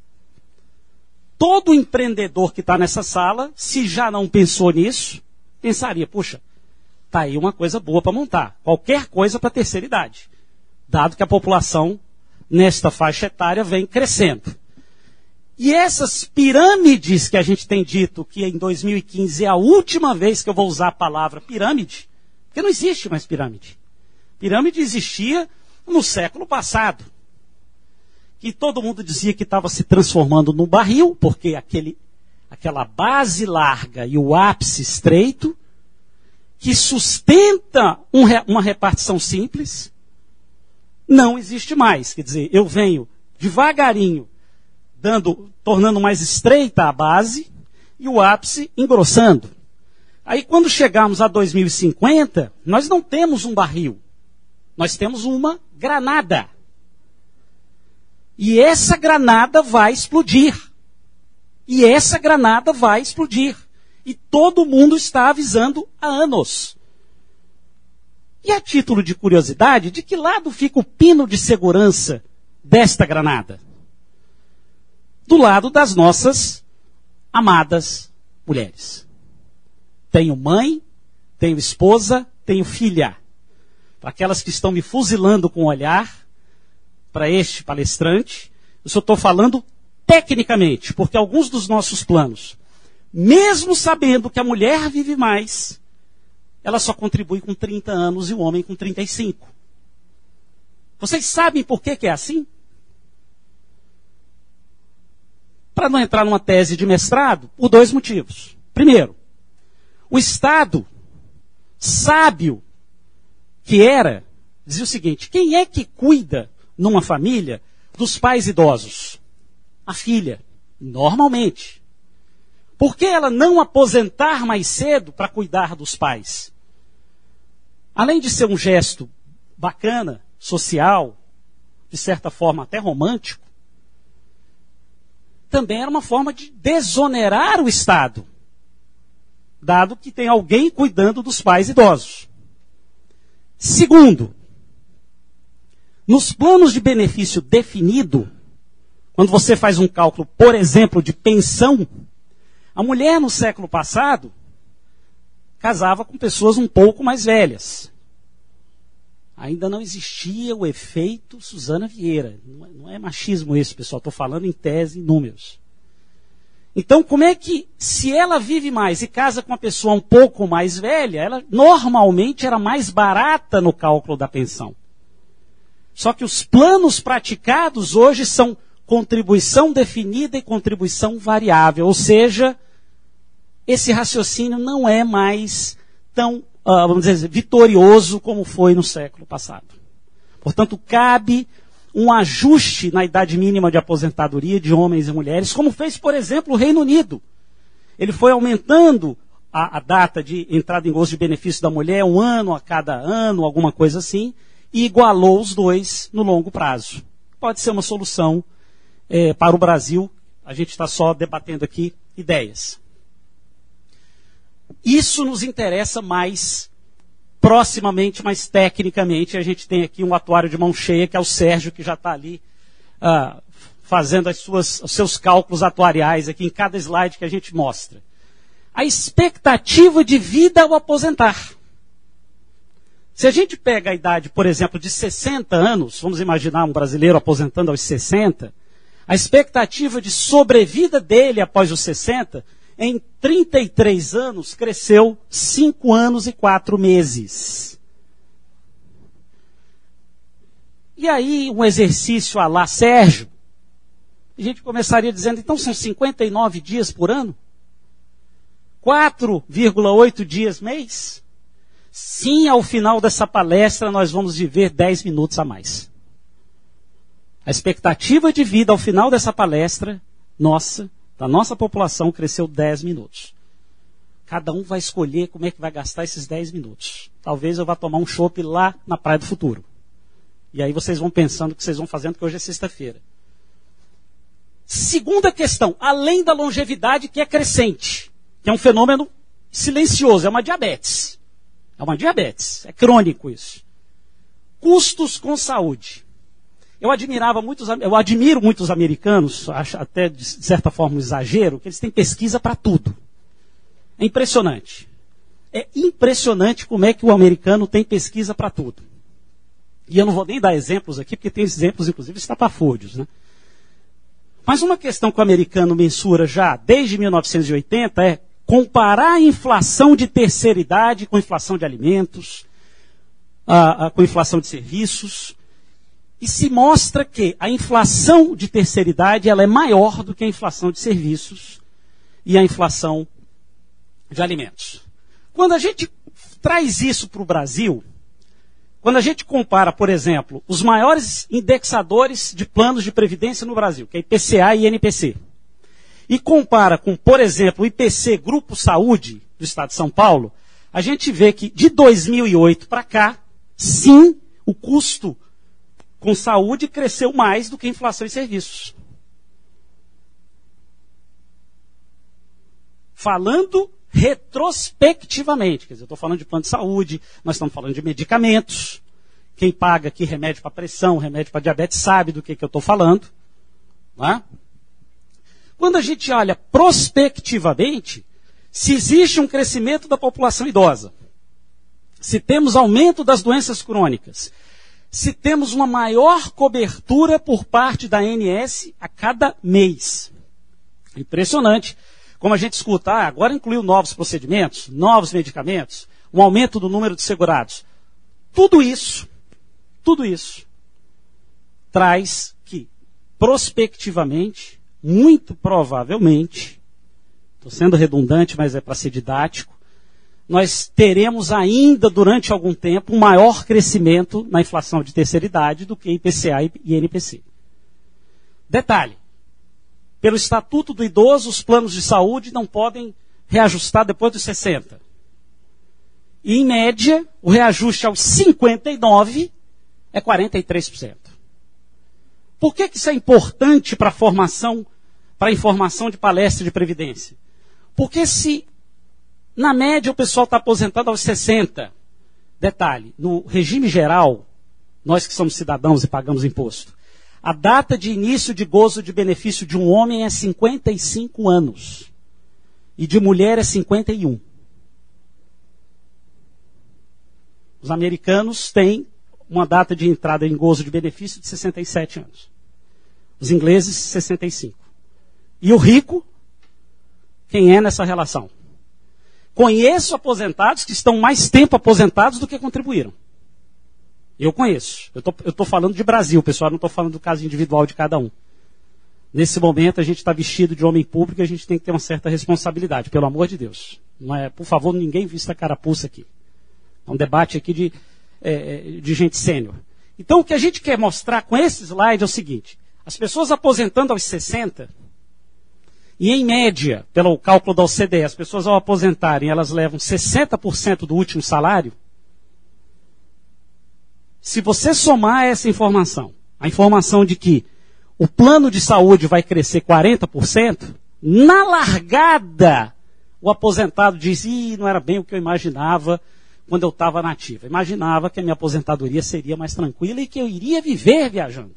Todo empreendedor que está nessa sala, se já não pensou nisso, pensaria, puxa, está aí uma coisa boa para montar. Qualquer coisa para a terceira idade. Dado que a população, nesta faixa etária, vem crescendo. E essas pirâmides que a gente tem dito que em dois mil e quinze é a última vez que eu vou usar a palavra pirâmide, porque não existe mais pirâmide. Pirâmide existia no século passado. Que todo mundo dizia que estava se transformando num barril, porque aquele, aquela base larga e o ápice estreito, que sustenta um, uma repartição simples, não existe mais. Quer dizer, eu venho devagarinho, dando, tornando mais estreita a base, e o ápice engrossando. Aí quando chegarmos a dois mil e cinquenta, nós não temos um barril. Nós temos uma granada. E essa granada vai explodir. E essa granada vai explodir. E todo mundo está avisando há anos. E a título de curiosidade, de que lado fica o pino de segurança desta granada? Do lado das nossas amadas mulheres. Tenho mãe, tenho esposa, tenho filha. Para aquelas que estão me fuzilando com o olhar, para este palestrante, eu só estou falando tecnicamente, porque alguns dos nossos planos, mesmo sabendo que a mulher vive mais, ela só contribui com trinta anos e o homem com trinta e cinco. Vocês sabem por que que é assim? Para não entrar numa tese de mestrado, por dois motivos. Primeiro, o Estado, sábio que era, dizia o seguinte: quem é que cuida numa família dos pais idosos? A filha, normalmente. Por que ela não aposentar mais cedo para cuidar dos pais? Além de ser um gesto bacana, social, de certa forma até romântico, também era uma forma de desonerar o Estado, dado que tem alguém cuidando dos pais idosos. Segundo, nos planos de benefício definido, quando você faz um cálculo, por exemplo, de pensão, a mulher no século passado casava com pessoas um pouco mais velhas. Ainda não existia o efeito Suzana Vieira. Não é, não é machismo isso, pessoal. Estou falando em tese, em números. Então, como é que, se ela vive mais e casa com uma pessoa um pouco mais velha, ela normalmente era mais barata no cálculo da pensão. Só que os planos praticados hoje são contribuição definida e contribuição variável. Ou seja, esse raciocínio não é mais tão, uh, vamos dizer, vitorioso como foi no século passado. Portanto, cabe um ajuste na idade mínima de aposentadoria de homens e mulheres, como fez, por exemplo, o Reino Unido. Ele foi aumentando a, a data de entrada em gozo de benefício da mulher, um ano a cada ano, alguma coisa assim, e igualou os dois no longo prazo. Pode ser uma solução é, para o Brasil, a gente está só debatendo aqui ideias. Isso nos interessa mais proximamente, mais tecnicamente. A gente tem aqui um atuário de mão cheia, que é o Sérgio, que já está ali uh, fazendo as suas, os seus cálculos atuariais aqui em cada slide que a gente mostra. A expectativa de vida ao aposentar. Se a gente pega a idade, por exemplo, de sessenta anos, vamos imaginar um brasileiro aposentando aos sessenta, a expectativa de sobrevida dele após os sessenta, em trinta e três anos, cresceu cinco anos e quatro meses. E aí, um exercício à lá Sérgio, a gente começaria dizendo, então são cinquenta e nove dias por ano? quatro vírgula oito dias mês? Sim, ao final dessa palestra nós vamos viver dez minutos a mais. A expectativa de vida ao final dessa palestra, nossa, da nossa população, cresceu dez minutos. Cada um vai escolher como é que vai gastar esses dez minutos. Talvez eu vá tomar um chopp lá na Praia do Futuro. E aí vocês vão pensando o que vocês vão fazendo, que hoje é sexta-feira. Segunda questão, além da longevidade que é crescente, que é um fenômeno silencioso, é uma diabetes. É uma diabetes, é crônico isso. Custos com saúde. Eu admirava muitos, eu admiro muitos americanos, acho até de certa forma um exagero, que eles têm pesquisa para tudo. É impressionante. É impressionante como é que o americano tem pesquisa para tudo. E eu não vou nem dar exemplos aqui, porque tem exemplos, inclusive, estapafúrdios, né? Mas uma questão que o americano mensura já desde mil novecentos e oitenta é comparar a inflação de terceira idade com a inflação de alimentos, a, a, com a inflação de serviços. E se mostra que a inflação de terceira idade ela é maior do que a inflação de serviços e a inflação de alimentos. Quando a gente traz isso para o Brasil, quando a gente compara, por exemplo, os maiores indexadores de planos de previdência no Brasil, que é I P C A e I N P C, e compara com, por exemplo, o I P C Grupo Saúde do Estado de São Paulo, a gente vê que de dois mil e oito para cá, sim, o custo com saúde cresceu mais do que a inflação em serviços. Falando retrospectivamente, quer dizer, eu estou falando de plano de saúde, nós estamos falando de medicamentos. Quem paga aqui remédio para pressão, remédio para diabetes, sabe do que, que eu estou falando. Não é? Quando a gente olha prospectivamente, se existe um crescimento da população idosa, se temos aumento das doenças crônicas, se temos uma maior cobertura por parte da A N S a cada mês. Impressionante. Como a gente escuta, ah, agora incluiu novos procedimentos, novos medicamentos, um aumento do número de segurados. Tudo isso, tudo isso, traz que, prospectivamente, muito provavelmente, estou sendo redundante, mas é para ser didático, nós teremos ainda, durante algum tempo, um maior crescimento na inflação de terceira idade do que I P C A e I N P C. Detalhe, pelo Estatuto do Idoso, os planos de saúde não podem reajustar depois dos sessenta. E, em média, o reajuste aos cinquenta e nove é quarenta e três por cento. Por que que isso é importante para a formação, para a informação de palestra de previdência? Porque se na média, o pessoal está aposentado aos sessenta. Detalhe, no regime geral, nós que somos cidadãos e pagamos imposto, a data de início de gozo de benefício de um homem é cinquenta e cinco anos. E de mulher é cinquenta e um. Os americanos têm uma data de entrada em gozo de benefício de sessenta e sete anos. Os ingleses, sessenta e cinco. E o rico quem é nessa relação. Conheço aposentados que estão mais tempo aposentados do que contribuíram. Eu conheço. Eu tô, estou falando de Brasil, pessoal, não estou falando do caso individual de cada um. Nesse momento, a gente está vestido de homem público e a gente tem que ter uma certa responsabilidade, pelo amor de Deus. Não é, por favor, ninguém vista carapuça aqui. É um debate aqui de, é, de gente sênior. Então, o que a gente quer mostrar com esse slide é o seguinte. As pessoas aposentando aos sessenta, e em média, pelo cálculo da O C D E, as pessoas ao aposentarem, elas levam sessenta por cento do último salário. Se você somar essa informação, a informação de que o plano de saúde vai crescer quarenta por cento, na largada, o aposentado diz, ih, não era bem o que eu imaginava quando eu estava na ativa. Imaginava que a minha aposentadoria seria mais tranquila e que eu iria viver viajando.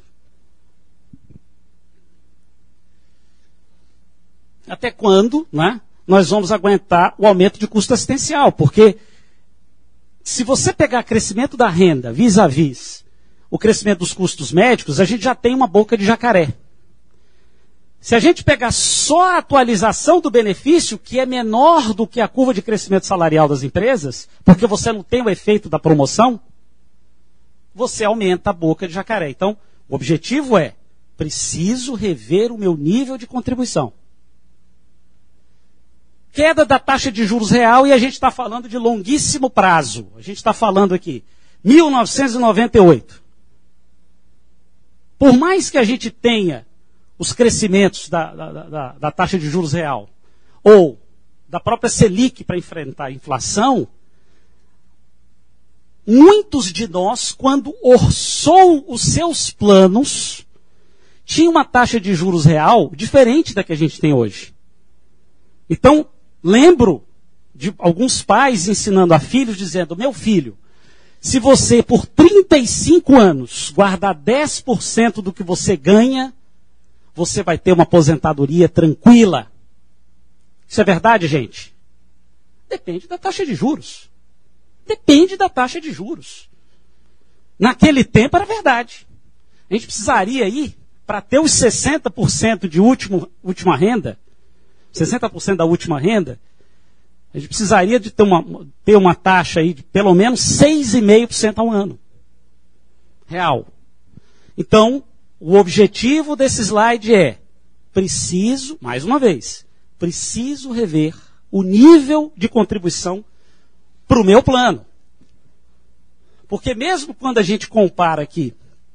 Até quando, né, nós vamos aguentar o aumento de custo assistencial? Porque se você pegar crescimento da renda vis-à-vis o crescimento dos custos médicos, a gente já tem uma boca de jacaré. Se a gente pegar só a atualização do benefício, que é menor do que a curva de crescimento salarial das empresas, porque você não tem o efeito da promoção, você aumenta a boca de jacaré. Então, o objetivo é, preciso rever o meu nível de contribuição. Queda da taxa de juros real, e a gente está falando de longuíssimo prazo. A gente está falando aqui, mil novecentos e noventa e oito. Por mais que a gente tenha os crescimentos da, da, da, da taxa de juros real, ou da própria Selic para enfrentar a inflação, muitos de nós, quando orçou os seus planos, tinha uma taxa de juros real diferente da que a gente tem hoje. Então, lembro de alguns pais ensinando a filhos, dizendo, meu filho, se você por trinta e cinco anos guardar dez por cento do que você ganha, você vai ter uma aposentadoria tranquila. Isso é verdade, gente? Depende da taxa de juros. Depende da taxa de juros. Naquele tempo era verdade. A gente precisaria aí, para ter os sessenta por cento de último, última renda, sessenta por cento da última renda, a gente precisaria de ter uma, ter uma taxa aí de pelo menos seis vírgula cinco por cento ao ano. Real. Então, o objetivo desse slide é, preciso, mais uma vez, preciso rever o nível de contribuição para o meu plano. Porque mesmo quando a gente compara aqui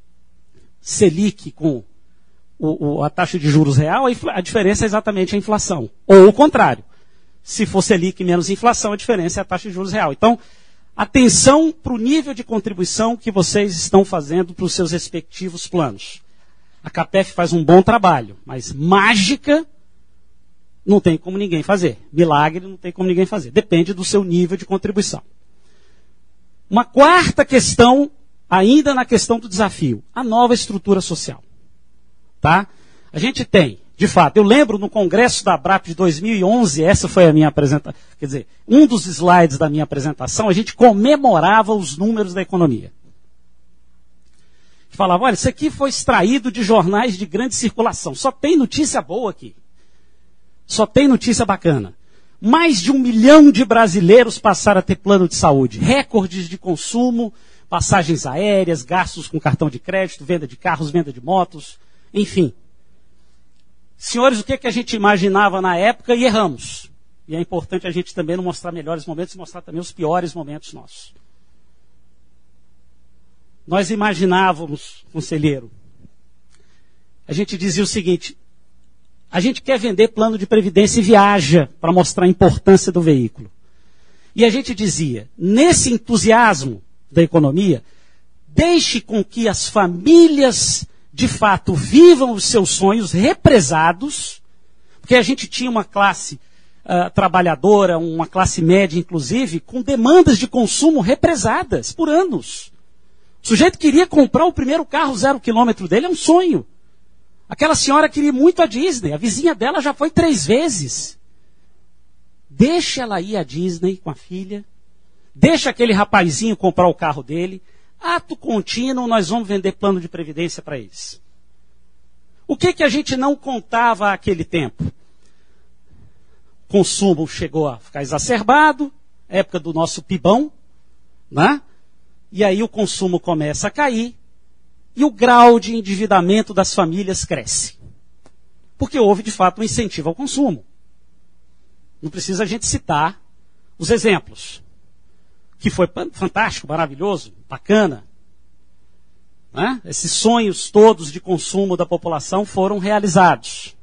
Selic com o, o, a taxa de juros real, a, a diferença é exatamente a inflação. Ou o contrário. Se for Selic menos inflação, a diferença é a taxa de juros real. Então, atenção para o nível de contribuição que vocês estão fazendo para os seus respectivos planos. A CAPEF faz um bom trabalho, mas mágica não tem como ninguém fazer. Milagre não tem como ninguém fazer. Depende do seu nível de contribuição. Uma quarta questão, ainda na questão do desafio, a nova estrutura social. Tá? A gente tem, de fato, eu lembro no congresso da ABRAP de dois mil e onze, essa foi a minha apresentação, quer dizer, um dos slides da minha apresentação, a gente comemorava os números da economia. Falava, olha, isso aqui foi extraído de jornais de grande circulação. Só tem notícia boa aqui. Só tem notícia bacana. Mais de um milhão de brasileiros passaram a ter plano de saúde. Recordes de consumo, passagens aéreas, gastos com cartão de crédito, venda de carros, venda de motos, enfim. Senhores, o que, que a gente imaginava na época e erramos. E é importante a gente também não mostrar melhores momentos, mostrar também os piores momentos nossos. Nós imaginávamos, conselheiro, a gente dizia o seguinte, a gente quer vender plano de previdência e viaja para mostrar a importância do veículo. E a gente dizia, nesse entusiasmo da economia, deixe com que as famílias, de fato, vivam os seus sonhos represados, porque a gente tinha uma classe uh, trabalhadora, uma classe média, inclusive, com demandas de consumo represadas por anos. O sujeito queria comprar o primeiro carro zero quilômetro dele, é um sonho. Aquela senhora queria muito a Disney, a vizinha dela já foi três vezes. Deixa ela ir à Disney com a filha, deixa aquele rapazinho comprar o carro dele, ato contínuo, nós vamos vender plano de previdência para eles. O que, que a gente não contava àquele tempo? consumo chegou a ficar exacerbado, época do nosso pibão, né? E aí o consumo começa a cair e o grau de endividamento das famílias cresce. Porque houve, de fato, um incentivo ao consumo. Não precisa a gente citar os exemplos. Que foi fantástico, maravilhoso, bacana. Né? Esses sonhos todos de consumo da população foram realizados.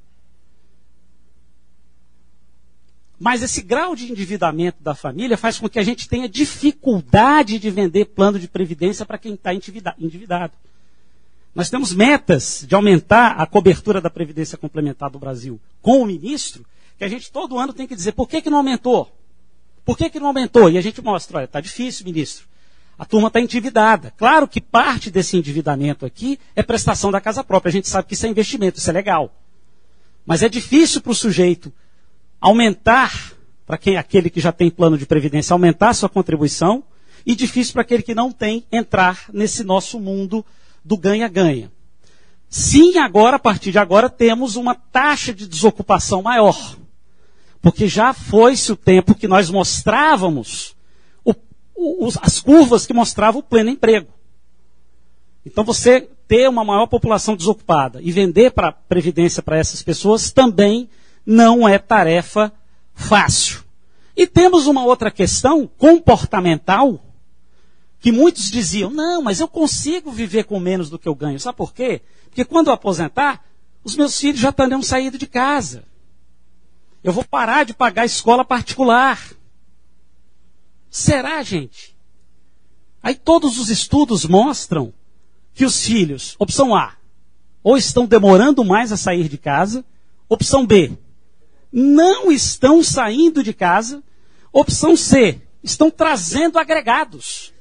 Mas esse grau de endividamento da família faz com que a gente tenha dificuldade de vender plano de previdência para quem está endividado. Nós temos metas de aumentar a cobertura da Previdência Complementar do Brasil com o ministro, que a gente todo ano tem que dizer, por que, que não aumentou? Por que, que não aumentou? E a gente mostra, olha, está difícil, ministro. A turma está endividada. Claro que parte desse endividamento aqui é prestação da casa própria. A gente sabe que isso é investimento, isso é legal. Mas é difícil para o sujeito aumentar, para quem aquele que já tem plano de previdência, aumentar a sua contribuição, e difícil para aquele que não tem entrar nesse nosso mundo do ganha-ganha. Sim, agora, a partir de agora, temos uma taxa de desocupação maior. Porque já foi-se o tempo que nós mostrávamos o, o, as curvas que mostravam o pleno emprego. Então você ter uma maior população desocupada e vender para previdência para essas pessoas também não é tarefa fácil. E temos uma outra questão comportamental, que muitos diziam, não, mas eu consigo viver com menos do que eu ganho. Sabe por quê? Porque quando eu aposentar, os meus filhos já terão saído de casa. Eu vou parar de pagar escola particular. Será, gente? Aí todos os estudos mostram que os filhos, opção A, ou estão demorando mais a sair de casa, opção B, não estão saindo de casa, opção C, estão trazendo agregados.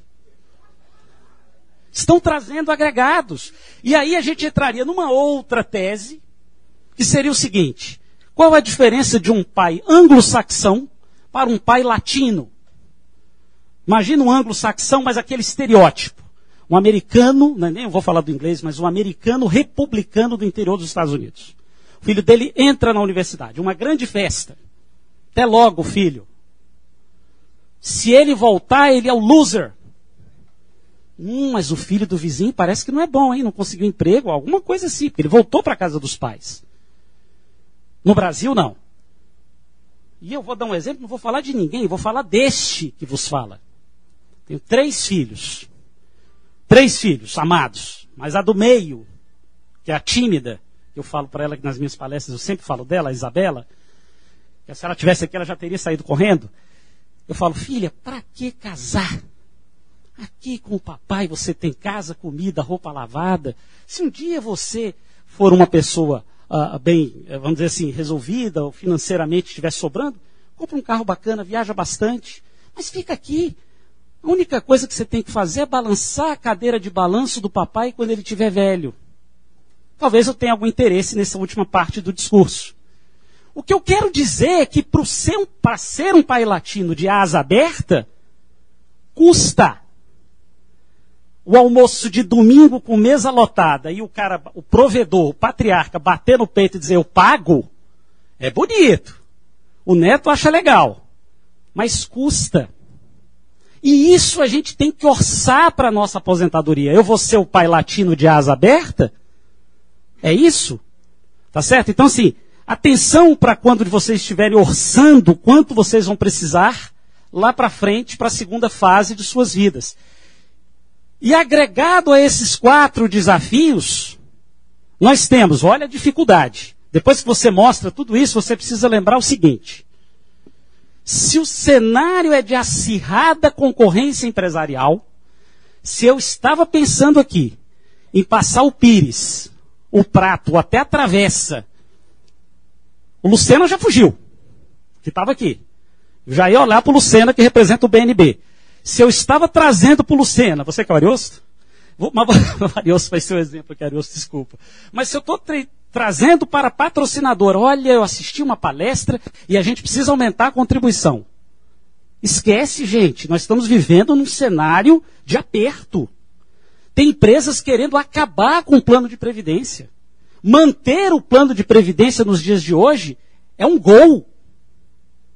Estão trazendo agregados. E aí a gente entraria numa outra tese, que seria o seguinte: qual a diferença de um pai anglo-saxão para um pai latino? Imagina um anglo-saxão, mas aquele estereótipo. Um americano, nem eu vou falar do inglês, mas um americano republicano do interior dos Estados Unidos. O filho dele entra na universidade, uma grande festa. Até logo, filho. Se ele voltar, ele é o loser. Hum, mas o filho do vizinho parece que não é bom, hein? Não conseguiu emprego, alguma coisa assim, porque ele voltou para a casa dos pais. No Brasil, não. E eu vou dar um exemplo, não vou falar de ninguém, vou falar deste que vos fala. Tenho três filhos. Três filhos, amados. Mas a do meio, que é a tímida, que eu falo para ela que nas minhas palestras, eu sempre falo dela, a Isabela, que se ela tivesse aqui, ela já teria saído correndo. Eu falo, filha, para que casar? Aqui com o papai você tem casa, comida, roupa lavada. Se um dia você for uma pessoa uh, bem, vamos dizer assim, resolvida, ou financeiramente estiver sobrando, compra um carro bacana, viaja bastante, mas fica aqui. A única coisa que você tem que fazer é balançar a cadeira de balanço do papai quando ele estiver velho. Talvez eu tenha algum interesse nessa última parte do discurso. O que eu quero dizer é que para ser, um, ser um pai latino de asa aberta, custa. O almoço de domingo com mesa lotada e o cara, o provedor, o patriarca, bater no peito e dizer eu pago, é bonito. O neto acha legal, mas custa. E isso a gente tem que orçar para a nossa aposentadoria. Eu vou ser o pai latino de asa aberta? É isso? Tá certo? Então, assim, atenção para quando vocês estiverem orçando quanto vocês vão precisar lá para frente, para a segunda fase de suas vidas. E agregado a esses quatro desafios, nós temos, olha a dificuldade. Depois que você mostra tudo isso, você precisa lembrar o seguinte. Se o cenário é de acirrada concorrência empresarial, se eu estava pensando aqui em passar o pires, o prato, até a travessa, o Lucena já fugiu, que estava aqui. Eu já ia olhar para o Lucena, que representa o B N B. Se eu estava trazendo para o Lucena, você que é o Ariosto? Vou, mas, o Ariosto vai ser o exemplo que é Ariosto, desculpa. Mas se eu estou tra trazendo para patrocinador, olha, eu assisti uma palestra e a gente precisa aumentar a contribuição. Esquece, gente, nós estamos vivendo num cenário de aperto. Tem empresas querendo acabar com o plano de previdência. Manter o plano de previdência nos dias de hoje é um gol.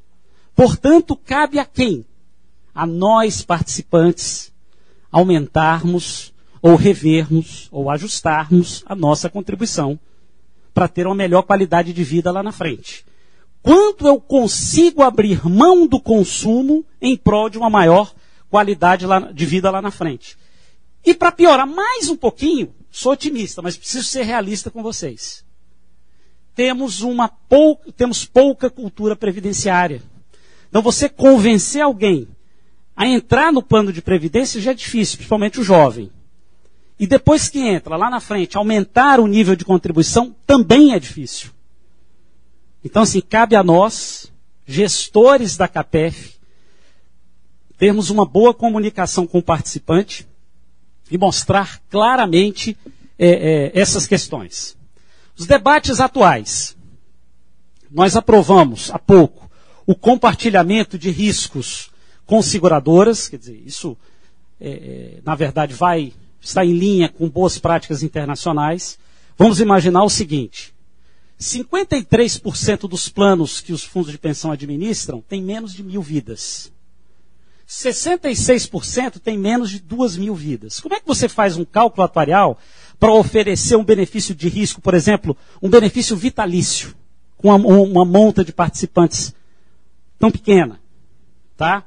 Portanto, cabe a quem? A nós, participantes, aumentarmos ou revermos ou ajustarmos a nossa contribuição para ter uma melhor qualidade de vida lá na frente. Quanto eu consigo abrir mão do consumo em prol de uma maior qualidade lá, de vida lá na frente? E para piorar mais um pouquinho, sou otimista, mas preciso ser realista com vocês. Temos, uma pou, temos pouca cultura previdenciária. Então você convencer alguém a entrar no plano de previdência já é difícil, principalmente o jovem. E depois que entra, lá na frente, aumentar o nível de contribuição também é difícil. Então, assim, cabe a nós, gestores da CAPEF, termos uma boa comunicação com o participante e mostrar claramente é, é, essas questões. Os debates atuais. Nós aprovamos há pouco o compartilhamento de riscos com seguradoras, quer dizer, isso, é, é, na verdade, vai estar em linha com boas práticas internacionais. Vamos imaginar o seguinte: cinquenta e três por cento dos planos que os fundos de pensão administram têm menos de mil vidas. sessenta e seis por cento têm menos de duas mil vidas. Como é que você faz um cálculo atuarial para oferecer um benefício de risco, por exemplo, um benefício vitalício, com uma, uma monta de participantes tão pequena? Tá?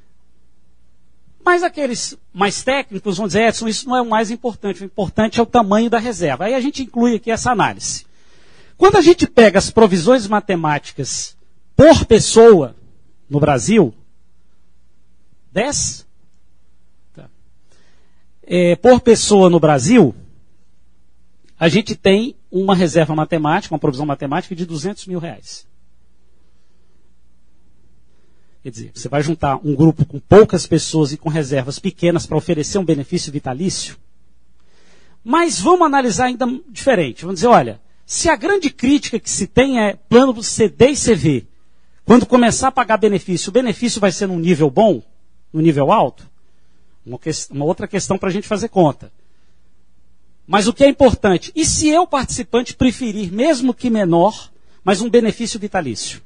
Mas aqueles mais técnicos vão dizer, Edson, isso não é o mais importante, o importante é o tamanho da reserva. Aí a gente inclui aqui essa análise. Quando a gente pega as provisões matemáticas por pessoa no Brasil, dez? Tá. É, por pessoa no Brasil, a gente tem uma reserva matemática, uma provisão matemática de duzentos mil reais. Quer dizer, você vai juntar um grupo com poucas pessoas e com reservas pequenas para oferecer um benefício vitalício. Mas vamos analisar ainda diferente. Vamos dizer, olha, se a grande crítica que se tem é plano C D e C V, quando começar a pagar benefício, o benefício vai ser num nível bom, num nível alto? Uma, que, uma outra questão para a gente fazer conta. Mas o que é importante, e se eu, participante, preferir, mesmo que menor, mas um benefício vitalício?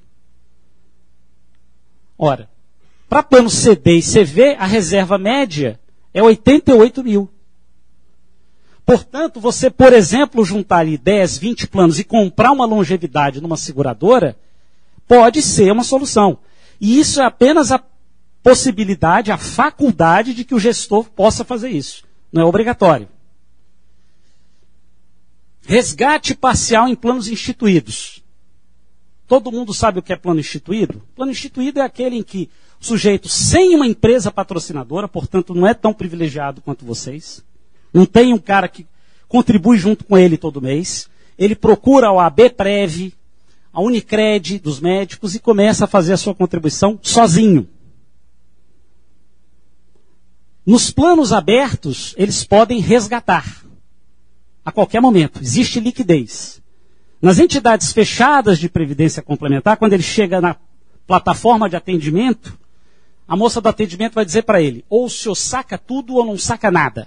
Ora, para plano C D e C V, a reserva média é oitenta e oito mil. Portanto, você, por exemplo, juntar dez, vinte planos e comprar uma longevidade numa seguradora, pode ser uma solução. E isso é apenas a possibilidade, a faculdade de que o gestor possa fazer isso. Não é obrigatório. Resgate parcial em planos instituídos. Todo mundo sabe o que é plano instituído? Plano instituído é aquele em que o sujeito, sem uma empresa patrocinadora, portanto não é tão privilegiado quanto vocês, não tem um cara que contribui junto com ele todo mês, ele procura a ABPREV, a Unicred dos médicos e começa a fazer a sua contribuição sozinho. Nos planos abertos, eles podem resgatar a qualquer momento, existe liquidez. Nas entidades fechadas de previdência complementar, quando ele chega na plataforma de atendimento, a moça do atendimento vai dizer para ele, ou o senhor saca tudo ou não saca nada.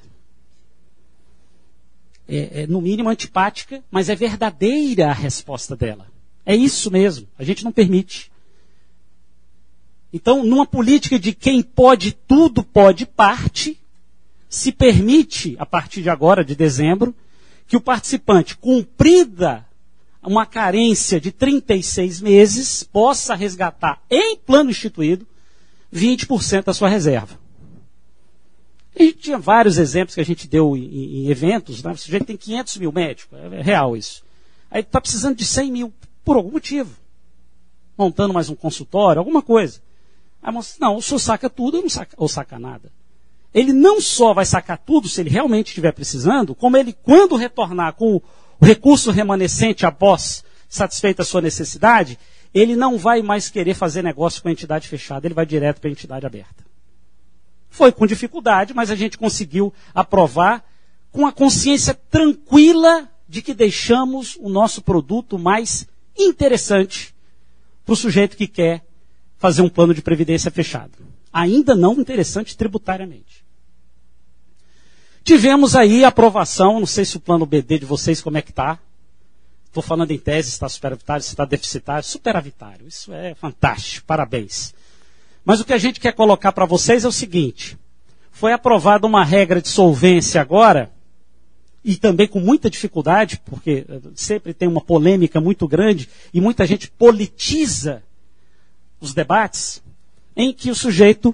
É, é no mínimo antipática, mas é verdadeira a resposta dela. É isso mesmo, a gente não permite. Então, numa política de quem pode tudo, pode parte, se permite, a partir de agora, de dezembro, que o participante, cumprida uma carência de trinta e seis meses, possa resgatar em plano instituído vinte por cento da sua reserva. A gente tinha vários exemplos que a gente deu em, em eventos, né? O sujeito tem quinhentos mil médicos, é real isso. Aí está precisando de cem mil, por algum motivo. Montando mais um consultório, alguma coisa. Aí moça, não, o senhor saca tudo ou não saca, ou saca nada. Ele não só vai sacar tudo se ele realmente estiver precisando, como ele, quando retornar com o o recurso remanescente após satisfeita a sua necessidade, ele não vai mais querer fazer negócio com a entidade fechada, ele vai direto para a entidade aberta. Foi com dificuldade, mas a gente conseguiu aprovar com a consciência tranquila de que deixamos o nosso produto mais interessante para o sujeito que quer fazer um plano de previdência fechado. Ainda não interessante tributariamente. Tivemos aí a aprovação, não sei se o plano B D de vocês como é que está, estou falando em tese, se está superavitário, se está deficitário, superavitário. Isso é fantástico, parabéns. Mas o que a gente quer colocar para vocês é o seguinte, foi aprovada uma regra de solvência agora, e também com muita dificuldade, porque sempre tem uma polêmica muito grande, e muita gente politiza os debates, em que o sujeito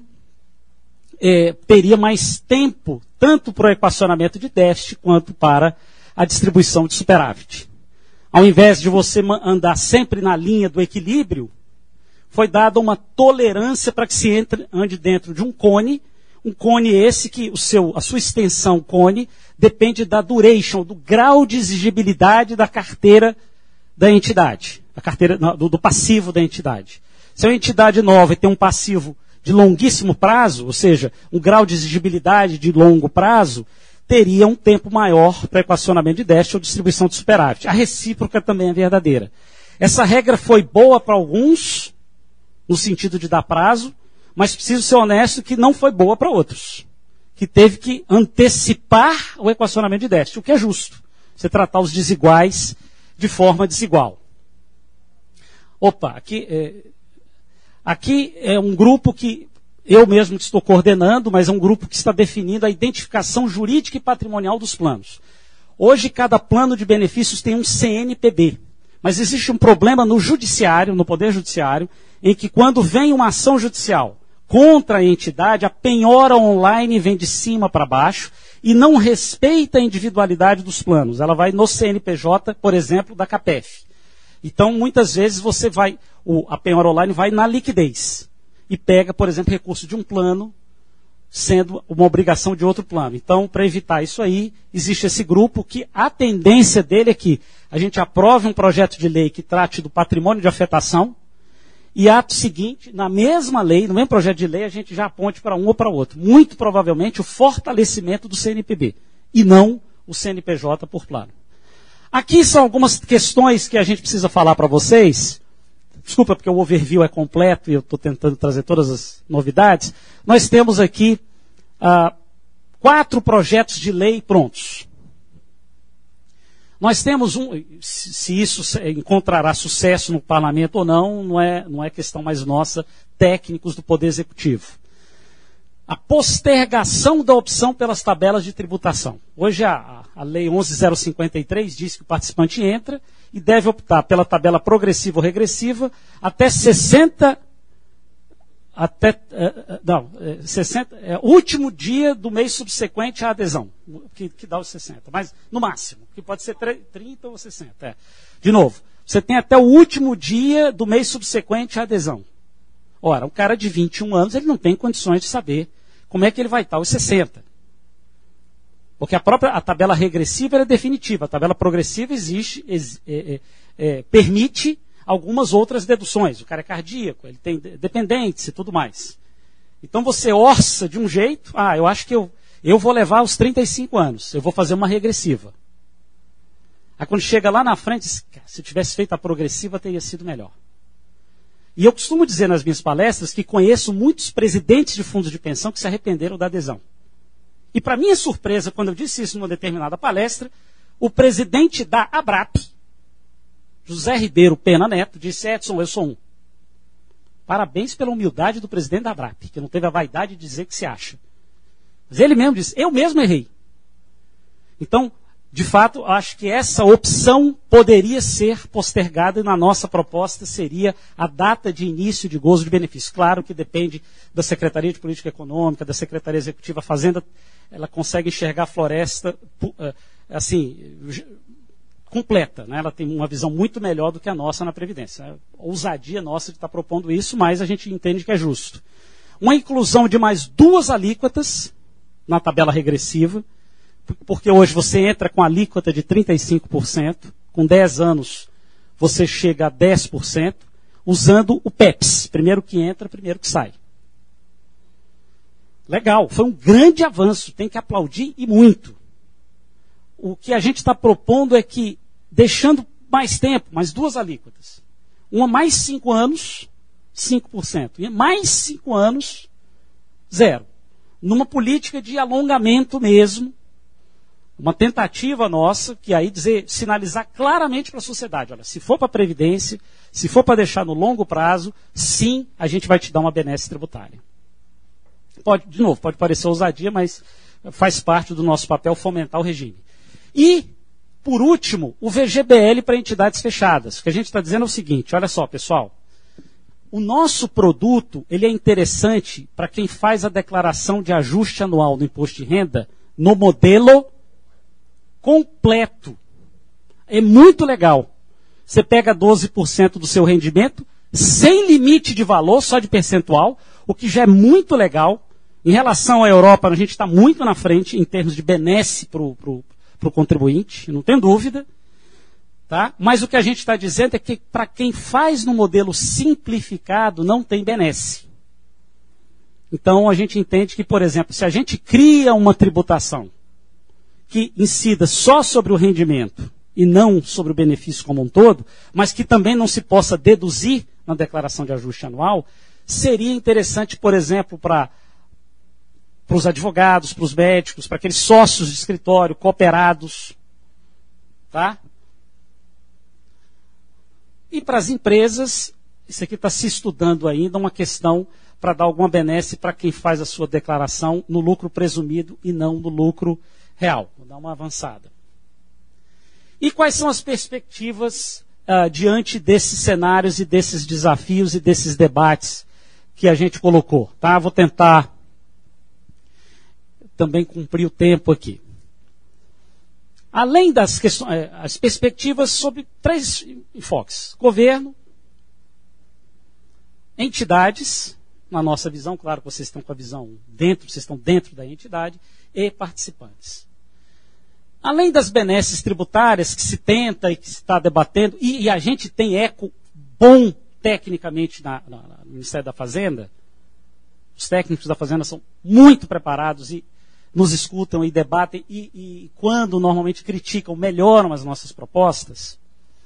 é, teria mais tempo, tanto para o equacionamento de déficit, quanto para a distribuição de superávit. Ao invés de você andar sempre na linha do equilíbrio, foi dada uma tolerância para que se entre, ande dentro de um cone, um cone esse que o seu, a sua extensão cone depende da duration, do grau de exigibilidade da carteira da entidade, da carteira, do, do passivo da entidade. Se é uma entidade nova e tem um passivo de longuíssimo prazo, ou seja, um grau de exigibilidade de longo prazo, teria um tempo maior para equacionamento de déficit ou distribuição de superávit. A recíproca também é verdadeira. Essa regra foi boa para alguns, no sentido de dar prazo, mas preciso ser honesto que não foi boa para outros, que teve que antecipar o equacionamento de déficit, o que é justo, você tratar os desiguais de forma desigual. Opa, aqui é, aqui é um grupo que eu mesmo estou coordenando, mas é um grupo que está definindo a identificação jurídica e patrimonial dos planos. Hoje, cada plano de benefícios tem um C N P B. Mas existe um problema no judiciário, no Poder Judiciário, em que quando vem uma ação judicial contra a entidade, a penhora online vem de cima para baixo e não respeita a individualidade dos planos. Ela vai no C N P J, por exemplo, da CAPEF. Então, muitas vezes, você vai, o, a penhora online vai na liquidez. E pega, por exemplo, recurso de um plano, sendo uma obrigação de outro plano. Então, para evitar isso aí, existe esse grupo que a tendência dele é que a gente aprove um projeto de lei que trate do patrimônio de afetação, e ato seguinte, na mesma lei, no mesmo projeto de lei, a gente já aponte para um ou para outro. Muito provavelmente o fortalecimento do C N P B, e não o C N P J por plano. Aqui são algumas questões que a gente precisa falar para vocês. Desculpa, porque o overview é completo e eu estou tentando trazer todas as novidades. Nós temos aqui ah, quatro projetos de lei prontos. Nós temos um, se isso encontrará sucesso no parlamento ou não, não é, não é questão mais nossa, técnicos do Poder Executivo. A postergação da opção pelas tabelas de tributação. Hoje a, a Lei onze mil e cinquenta e três diz que o participante entra e deve optar pela tabela progressiva ou regressiva até sessenta, até, não, sessenta, é, último dia do mês subsequente à adesão, que, que dá os sessenta, mas no máximo, que pode ser trinta ou sessenta. É. De novo, você tem até o último dia do mês subsequente à adesão. Ora, um cara de vinte e um anos, ele não tem condições de saber como é que ele vai estar aos sessenta. Porque a própria a tabela regressiva é definitiva, a tabela progressiva existe, ex, é, é, é, permite algumas outras deduções. O cara é cardíaco, ele tem dependentes e tudo mais. Então você orça de um jeito, ah, eu acho que eu, eu vou levar aos trinta e cinco anos, eu vou fazer uma regressiva. Aí quando chega lá na frente, se eu tivesse feito a progressiva, teria sido melhor. E eu costumo dizer nas minhas palestras que conheço muitos presidentes de fundos de pensão que se arrependeram da adesão. E para minha surpresa, quando eu disse isso numa determinada palestra, o presidente da ABRAP, José Ribeiro Pena Neto, disse: Edson, eu sou um. Parabéns pela humildade do presidente da ABRAP, que não teve a vaidade de dizer que se acha. Mas ele mesmo disse: eu mesmo errei. Então, de fato, acho que essa opção poderia ser postergada e na nossa proposta seria a data de início de gozo de benefício. Claro que depende da Secretaria de Política Econômica, da Secretaria Executiva. A Fazenda, ela consegue enxergar a floresta assim, completa, né? Ela tem uma visão muito melhor do que a nossa na Previdência. A ousadia nossa de estar propondo isso, mas a gente entende que é justo. Uma inclusão de mais duas alíquotas na tabela regressiva, porque hoje você entra com a alíquota de trinta e cinco por cento, com dez anos você chega a dez por cento, usando o P E P S, primeiro que entra, primeiro que sai. Legal, foi um grande avanço, tem que aplaudir e muito. O que a gente está propondo é que, deixando mais tempo, mais duas alíquotas, uma mais cinco anos, cinco por cento, e mais cinco anos, zero. Numa política de alongamento mesmo, uma tentativa nossa, que aí dizer, sinalizar claramente para a sociedade, olha, se for para a Previdência, se for para deixar no longo prazo, sim, a gente vai te dar uma benesse tributária. Pode, de novo, pode parecer ousadia, mas faz parte do nosso papel fomentar o regime. E, por último, o V G B L para entidades fechadas. O que a gente está dizendo é o seguinte, olha só, pessoal, o nosso produto ele é interessante para quem faz a declaração de ajuste anual do imposto de renda no modelo completo. É muito legal. Você pega doze por cento do seu rendimento, sem limite de valor, só de percentual, o que já é muito legal. Em relação à Europa, a gente está muito na frente em termos de benesse para o contribuinte, não tem dúvida. Tá? Mas o que a gente está dizendo é que para quem faz no modelo simplificado, não tem benesse. Então a gente entende que, por exemplo, se a gente cria uma tributação que incida só sobre o rendimento e não sobre o benefício como um todo, mas que também não se possa deduzir na declaração de ajuste anual, seria interessante, por exemplo, para para os advogados, para os médicos, para aqueles sócios de escritório, cooperados, tá? E para as empresas, isso aqui está se estudando ainda, uma questão para dar alguma benesse para quem faz a sua declaração no lucro presumido e não no lucro real. Vou dar uma avançada. E quais são as perspectivas uh, diante desses cenários e desses desafios e desses debates que a gente colocou? Tá? Vou tentar também cumprir o tempo aqui. Além das questões, as perspectivas sobre três enfoques. Governo, entidades, na nossa visão, claro que vocês estão com a visão dentro, vocês estão dentro da entidade, e participantes. Além das benesses tributárias que se tenta e que se está debatendo, e, e a gente tem eco bom tecnicamente na, na, no Ministério da Fazenda, os técnicos da Fazenda são muito preparados e nos escutam e debatem e, e quando normalmente criticam, melhoram as nossas propostas,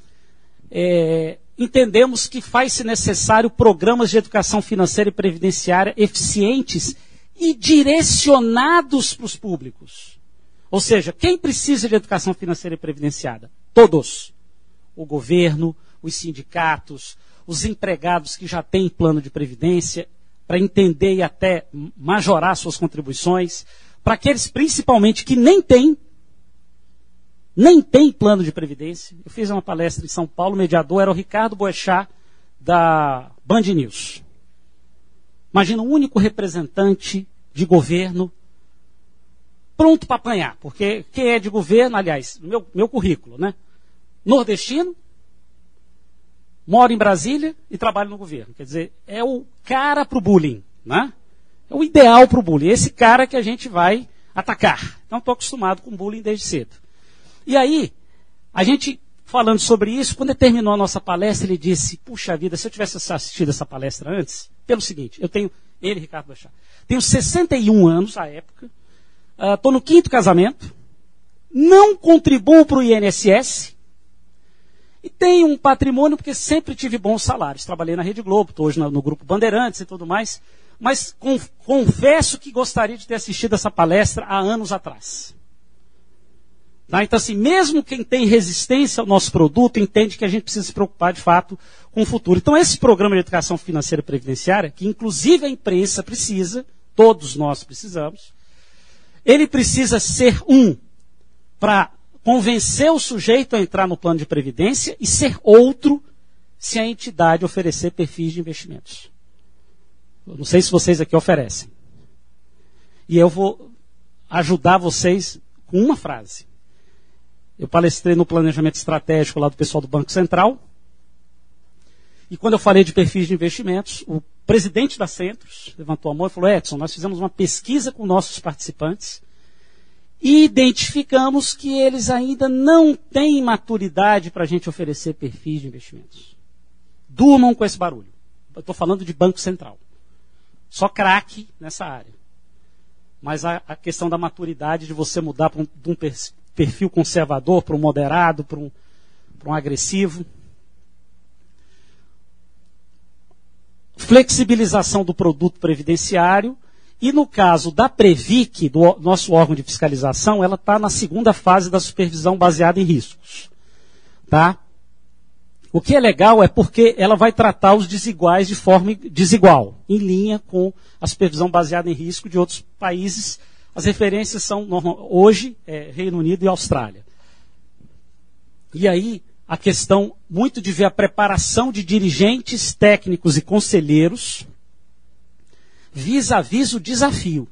é, entendemos que faz-se necessário programas de educação financeira e previdenciária eficientes e direcionados para os públicos. Ou seja, quem precisa de educação financeira e previdenciária? Todos. O governo, os sindicatos, os empregados que já têm plano de previdência, para entender e até majorar suas contribuições, para aqueles principalmente que nem têm, nem têm plano de previdência. Eu fiz uma palestra em São Paulo, o mediador era o Ricardo Boechat, da Band News. Imagina um único representante de governo pronto para apanhar, porque quem é de governo, aliás, meu, meu currículo, né? Nordestino, moro em Brasília e trabalho no governo. Quer dizer, é o cara para o bullying, né? É o ideal para o bullying. Esse cara que a gente vai atacar. Então, estou acostumado com bullying desde cedo. E aí, a gente, falando sobre isso, quando ele terminou a nossa palestra, ele disse, puxa vida, se eu tivesse assistido essa palestra antes, pelo seguinte, eu tenho, ele, Ricardo Boechat, tenho sessenta e um anos à época, estou uh, no quinto casamento, não contribuo para o I N S S, e tenho um patrimônio porque sempre tive bons salários. Trabalhei na Rede Globo, estou hoje no, no Grupo Bandeirantes e tudo mais. Mas com, confesso que gostaria de ter assistido essa palestra há anos atrás. Tá? Então, assim, mesmo quem tem resistência ao nosso produto, entende que a gente precisa se preocupar, de fato, com o futuro. Então, esse programa de educação financeira e previdenciária, que inclusive a imprensa precisa, todos nós precisamos, ele precisa ser um, para convencer o sujeito a entrar no plano de previdência e ser outro, se a entidade oferecer perfis de investimentos. Eu não sei se vocês aqui oferecem. E eu vou ajudar vocês com uma frase. Eu palestrei no planejamento estratégico lá do pessoal do Banco Central. E quando eu falei de perfis de investimentos, o presidente da Centros levantou a mão e falou, Edson, nós fizemos uma pesquisa com nossos participantes e identificamos que eles ainda não têm maturidade para a gente oferecer perfis de investimentos. Durmam com esse barulho. Eu estou falando de Banco Central. Só craque nessa área. Mas a, a questão da maturidade de você mudar pra um, de um perfil conservador para um moderado, para um, para um agressivo. Flexibilização do produto previdenciário E no caso da Previc, do nosso órgão de fiscalização, ela está na segunda fase da supervisão baseada em riscos. Tá? O que é legal é porque ela vai tratar os desiguais de forma desigual, em linha com a supervisão baseada em risco de outros países. As referências são, hoje, é, Reino Unido e Austrália. E aí, a questão muito de ver a preparação de dirigentes técnicos e conselheiros vis-à-vis o desafio.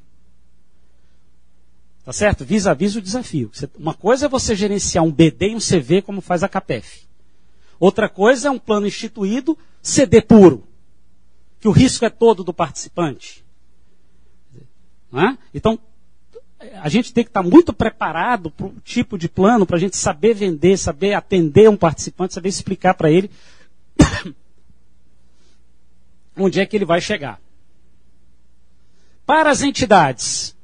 Tá certo? Vis-à-vis o desafio. Uma coisa é você gerenciar um B D e um C V como faz a CAPEF. Outra coisa é um plano instituído C D puro, que o risco é todo do participante. Não é? Então, a gente tem que estar muito preparado para o tipo de plano, para a gente saber vender, saber atender um participante, saber explicar para ele onde é que ele vai chegar. Para as entidades,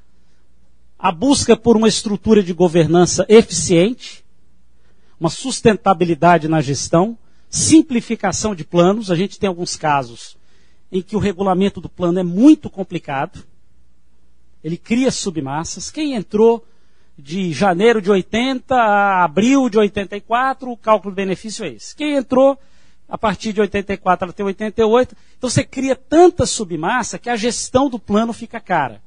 a busca por uma estrutura de governança eficiente, uma sustentabilidade na gestão, simplificação de planos. A gente tem alguns casos em que o regulamento do plano é muito complicado. Ele cria submassas. Quem entrou de janeiro de oitenta a abril de oitenta e quatro, o cálculo do benefício é esse. Quem entrou a partir de oitenta e quatro até oitenta e oito, então você cria tanta submassa que a gestão do plano fica cara.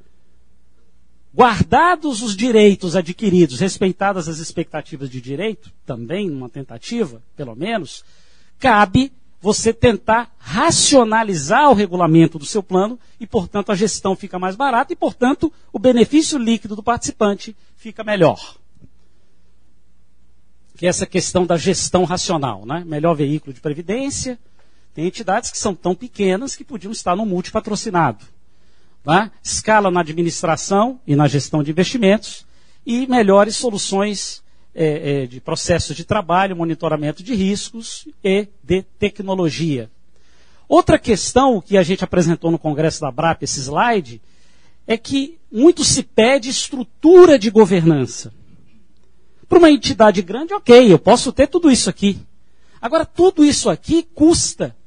Guardados os direitos adquiridos, respeitadas as expectativas de direito, também numa tentativa, pelo menos, cabe você tentar racionalizar o regulamento do seu plano e, portanto, a gestão fica mais barata e, portanto, o benefício líquido do participante fica melhor. Que é essa questão da gestão racional, né? Melhor veículo de previdência. Tem entidades que são tão pequenas que podiam estar no multipatrocinado. Né? Escala na administração e na gestão de investimentos e melhores soluções é, é, de processos de trabalho, monitoramento de riscos e de tecnologia. Outra questão que a gente apresentou no Congresso da ABRAP, esse slide, é que muito se pede estrutura de governança. Para uma entidade grande, ok, eu posso ter tudo isso aqui. Agora, tudo isso aqui custa.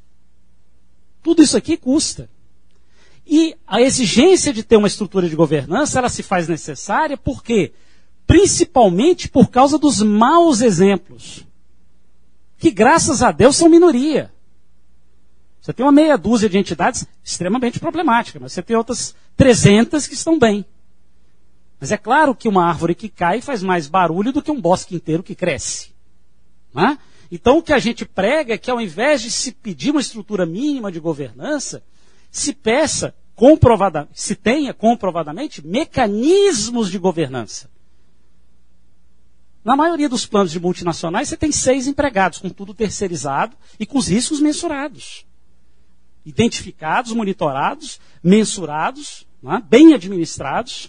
Tudo isso aqui custa. E a exigência de ter uma estrutura de governança, ela se faz necessária por quê? Principalmente por causa dos maus exemplos. Que, graças a Deus, são minoria. Você tem uma meia dúzia de entidades extremamente problemáticas, mas você tem outras trezentas que estão bem. Mas é claro que uma árvore que cai faz mais barulho do que um bosque inteiro que cresce. Né? Então, o que a gente prega é que, ao invés de se pedir uma estrutura mínima de governança, se peça, comprovada, se tenha comprovadamente, mecanismos de governança. Na maioria dos planos de multinacionais, você tem seis empregados, com tudo terceirizado e com os riscos mensurados. Identificados, monitorados, mensurados, né, bem administrados.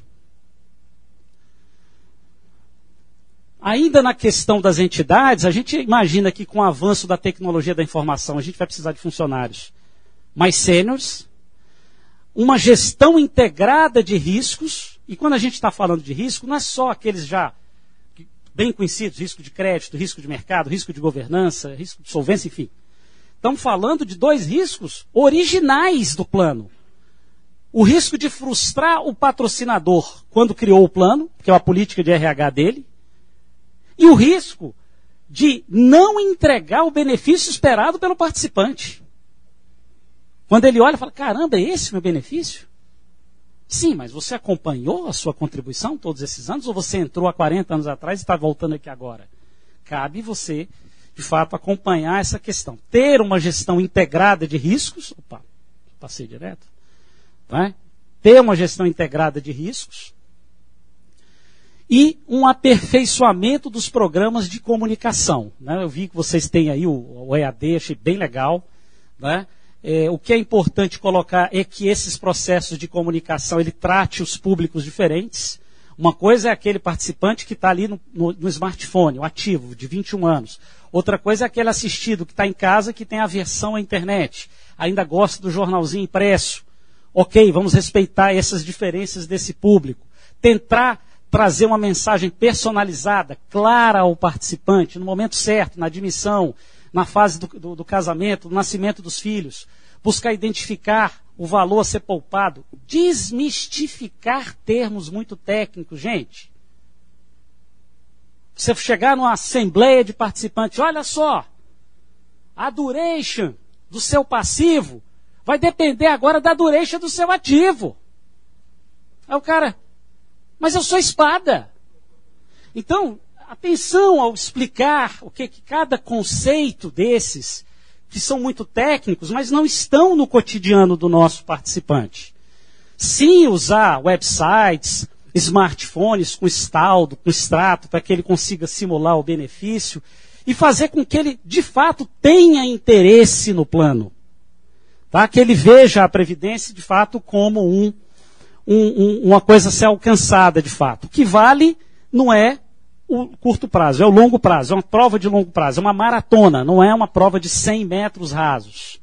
Ainda na questão das entidades, a gente imagina que com o avanço da tecnologia da informação, a gente vai precisar de funcionários mais sêniores, uma gestão integrada de riscos, e quando a gente está falando de risco, não é só aqueles já bem conhecidos, risco de crédito, risco de mercado, risco de governança, risco de solvência, enfim. Estamos falando de dois riscos originais do plano. O risco de frustrar o patrocinador quando criou o plano, que é a política de R H dele, e o risco de não entregar o benefício esperado pelo participante. Quando ele olha e fala, caramba, é esse o meu benefício? Sim, mas você acompanhou a sua contribuição todos esses anos ou você entrou há quarenta anos atrás e está voltando aqui agora? Cabe você, de fato, acompanhar essa questão. Ter uma gestão integrada de riscos. Opa, passei direto. Tá? Ter uma gestão integrada de riscos. E um aperfeiçoamento dos programas de comunicação. Né? Eu vi que vocês têm aí o, o E A D, achei bem legal. Né? É, o que é importante colocar é que esses processos de comunicação, ele trate os públicos diferentes. Uma coisa é aquele participante que está ali no, no, no smartphone, o ativo, de vinte e um anos. Outra coisa é aquele assistido que está em casa, que tem aversão à internet. Ainda gosta do jornalzinho impresso. Ok, vamos respeitar essas diferenças desse público. Tentar trazer uma mensagem personalizada, clara ao participante, no momento certo, na admissão, na fase do, do, do casamento, do nascimento dos filhos. Buscar identificar o valor a ser poupado, desmistificar termos muito técnicos, gente. Você chegar numa assembleia de participantes, olha só, a duration do seu passivo vai depender agora da duration do seu ativo. Aí o cara, mas eu sou espada. Então, atenção ao explicar o que, que cada conceito desses, que são muito técnicos, mas não estão no cotidiano do nosso participante. Sim, usar websites, smartphones com estaldo, com extrato, para que ele consiga simular o benefício e fazer com que ele, de fato, tenha interesse no plano. Tá? Que ele veja a Previdência, de fato, como um, um, um, uma coisa a ser alcançada, de fato. O que vale não é o curto prazo, é o longo prazo, é uma prova de longo prazo, é uma maratona, não é uma prova de cem metros rasos.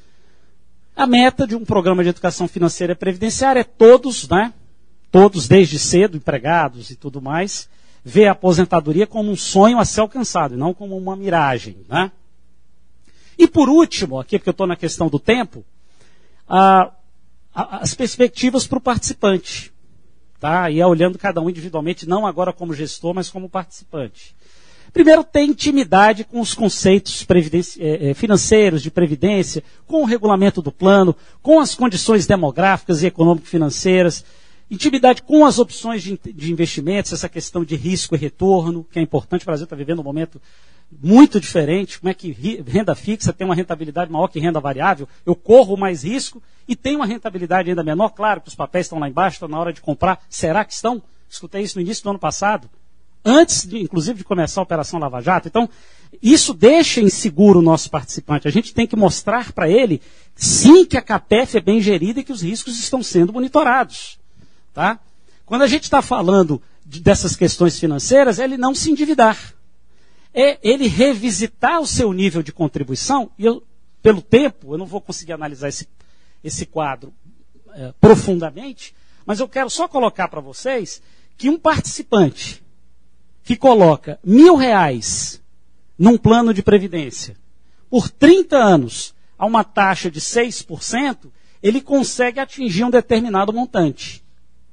A meta de um programa de educação financeira previdenciária é todos, né? Todos desde cedo, empregados e tudo mais, ver a aposentadoria como um sonho a ser alcançado, e não como uma miragem, né? E por último, aqui porque eu estou na questão do tempo, a, a, as perspectivas para o participante. Tá? E é olhando cada um individualmente, não agora como gestor, mas como participante. Primeiro, ter intimidade com os conceitos eh, financeiros de previdência, com o regulamento do plano, com as condições demográficas e econômico-financeiras, intimidade com as opções de, de investimentos, essa questão de risco e retorno, que é importante. O Brasil está vivendo um momento muito diferente. Como é que renda fixa tem uma rentabilidade maior que renda variável? Eu corro mais risco e tenho uma rentabilidade ainda menor. Claro que os papéis estão lá embaixo, estão na hora de comprar. Será que estão? Escutei isso no início do ano passado, antes, de, inclusive, de começar a Operação Lava Jato. Então, isso deixa inseguro o nosso participante. A gente tem que mostrar para ele, sim, que a CAPEF é bem gerida e que os riscos estão sendo monitorados. Tá? Quando a gente está falando de, dessas questões financeiras, é ele não se endividar. É ele revisitar o seu nível de contribuição, e eu, pelo tempo, eu não vou conseguir analisar esse, esse quadro é, profundamente, mas eu quero só colocar para vocês que um participante que coloca mil reais num plano de previdência por trinta anos a uma taxa de seis por cento, ele consegue atingir um determinado montante.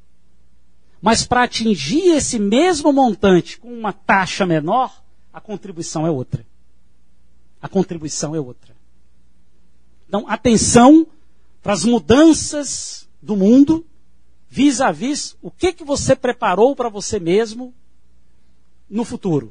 Mas para atingir esse mesmo montante com uma taxa menor, a contribuição é outra. A contribuição é outra. Então, atenção para as mudanças do mundo, vis-à-vis o que, que você preparou para você mesmo no futuro.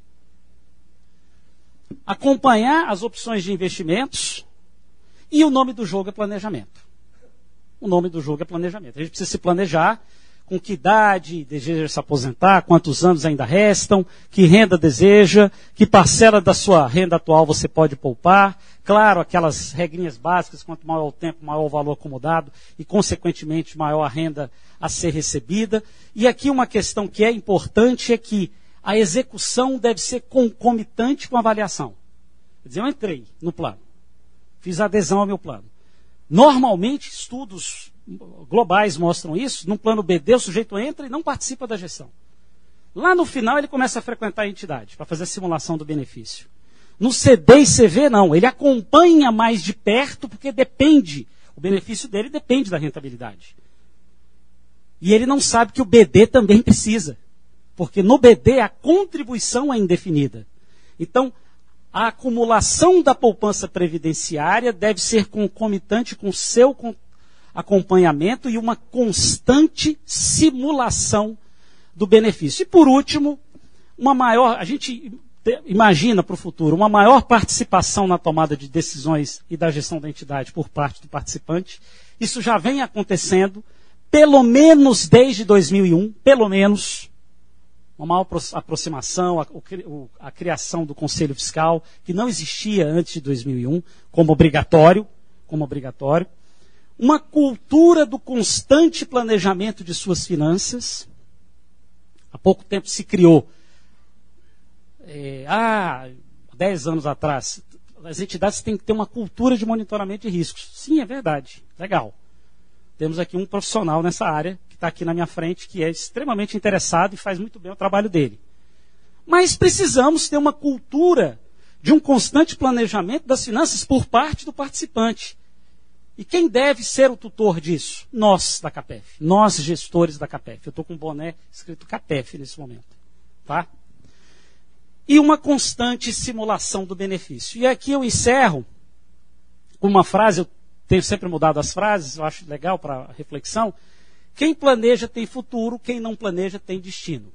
Acompanhar as opções de investimentos, e o nome do jogo é planejamento. O nome do jogo é planejamento. A gente precisa se planejar. Com que idade deseja se aposentar, quantos anos ainda restam, que renda deseja, que parcela da sua renda atual você pode poupar. Claro, aquelas regrinhas básicas, quanto maior o tempo, maior o valor acomodado e, consequentemente, maior a renda a ser recebida. E aqui uma questão que é importante é que a execução deve ser concomitante com a avaliação. Quer dizer, eu entrei no plano, fiz adesão ao meu plano. Normalmente, estudos globais mostram isso. Num plano B D, o sujeito entra e não participa da gestão. Lá no final, ele começa a frequentar a entidade para fazer a simulação do benefício. No C D e C V, não. Ele acompanha mais de perto porque depende, o benefício dele depende da rentabilidade. E ele não sabe que o B D também precisa. Porque no B D, a contribuição é indefinida. Então, a acumulação da poupança previdenciária deve ser concomitante com o seu acompanhamento e uma constante simulação do benefício. E por último, uma maior, a gente imagina para o futuro, uma maior participação na tomada de decisões e da gestão da entidade por parte do participante. Isso já vem acontecendo, pelo menos desde dois mil e um, pelo menos, uma maior aproximação, a, a criação do Conselho Fiscal, que não existia antes de dois mil e um, como obrigatório, como obrigatório. Uma cultura do constante planejamento de suas finanças. Há pouco tempo se criou, é, há dez anos atrás, as entidades têm que ter uma cultura de monitoramento de riscos. Sim, é verdade, legal. Temos aqui um profissional nessa área, que está aqui na minha frente, que é extremamente interessado e faz muito bem o trabalho dele. Mas precisamos ter uma cultura de um constante planejamento das finanças por parte do participante. E quem deve ser o tutor disso? Nós, da CAPEF. Nós, gestores da CAPEF. Eu estou com um boné escrito CAPEF nesse momento. Tá? E uma constante simulação do benefício. E aqui eu encerro com uma frase, eu tenho sempre mudado as frases, eu acho legal para reflexão. Quem planeja tem futuro, quem não planeja tem destino.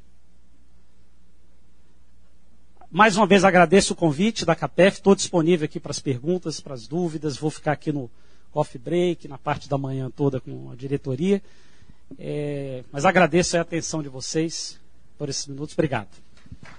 Mais uma vez agradeço o convite da CAPEF, estou disponível aqui para as perguntas, para as dúvidas, vou ficar aqui no coffee break, na parte da manhã toda com a diretoria. É, mas agradeço a atenção de vocês por esses minutos. Obrigado.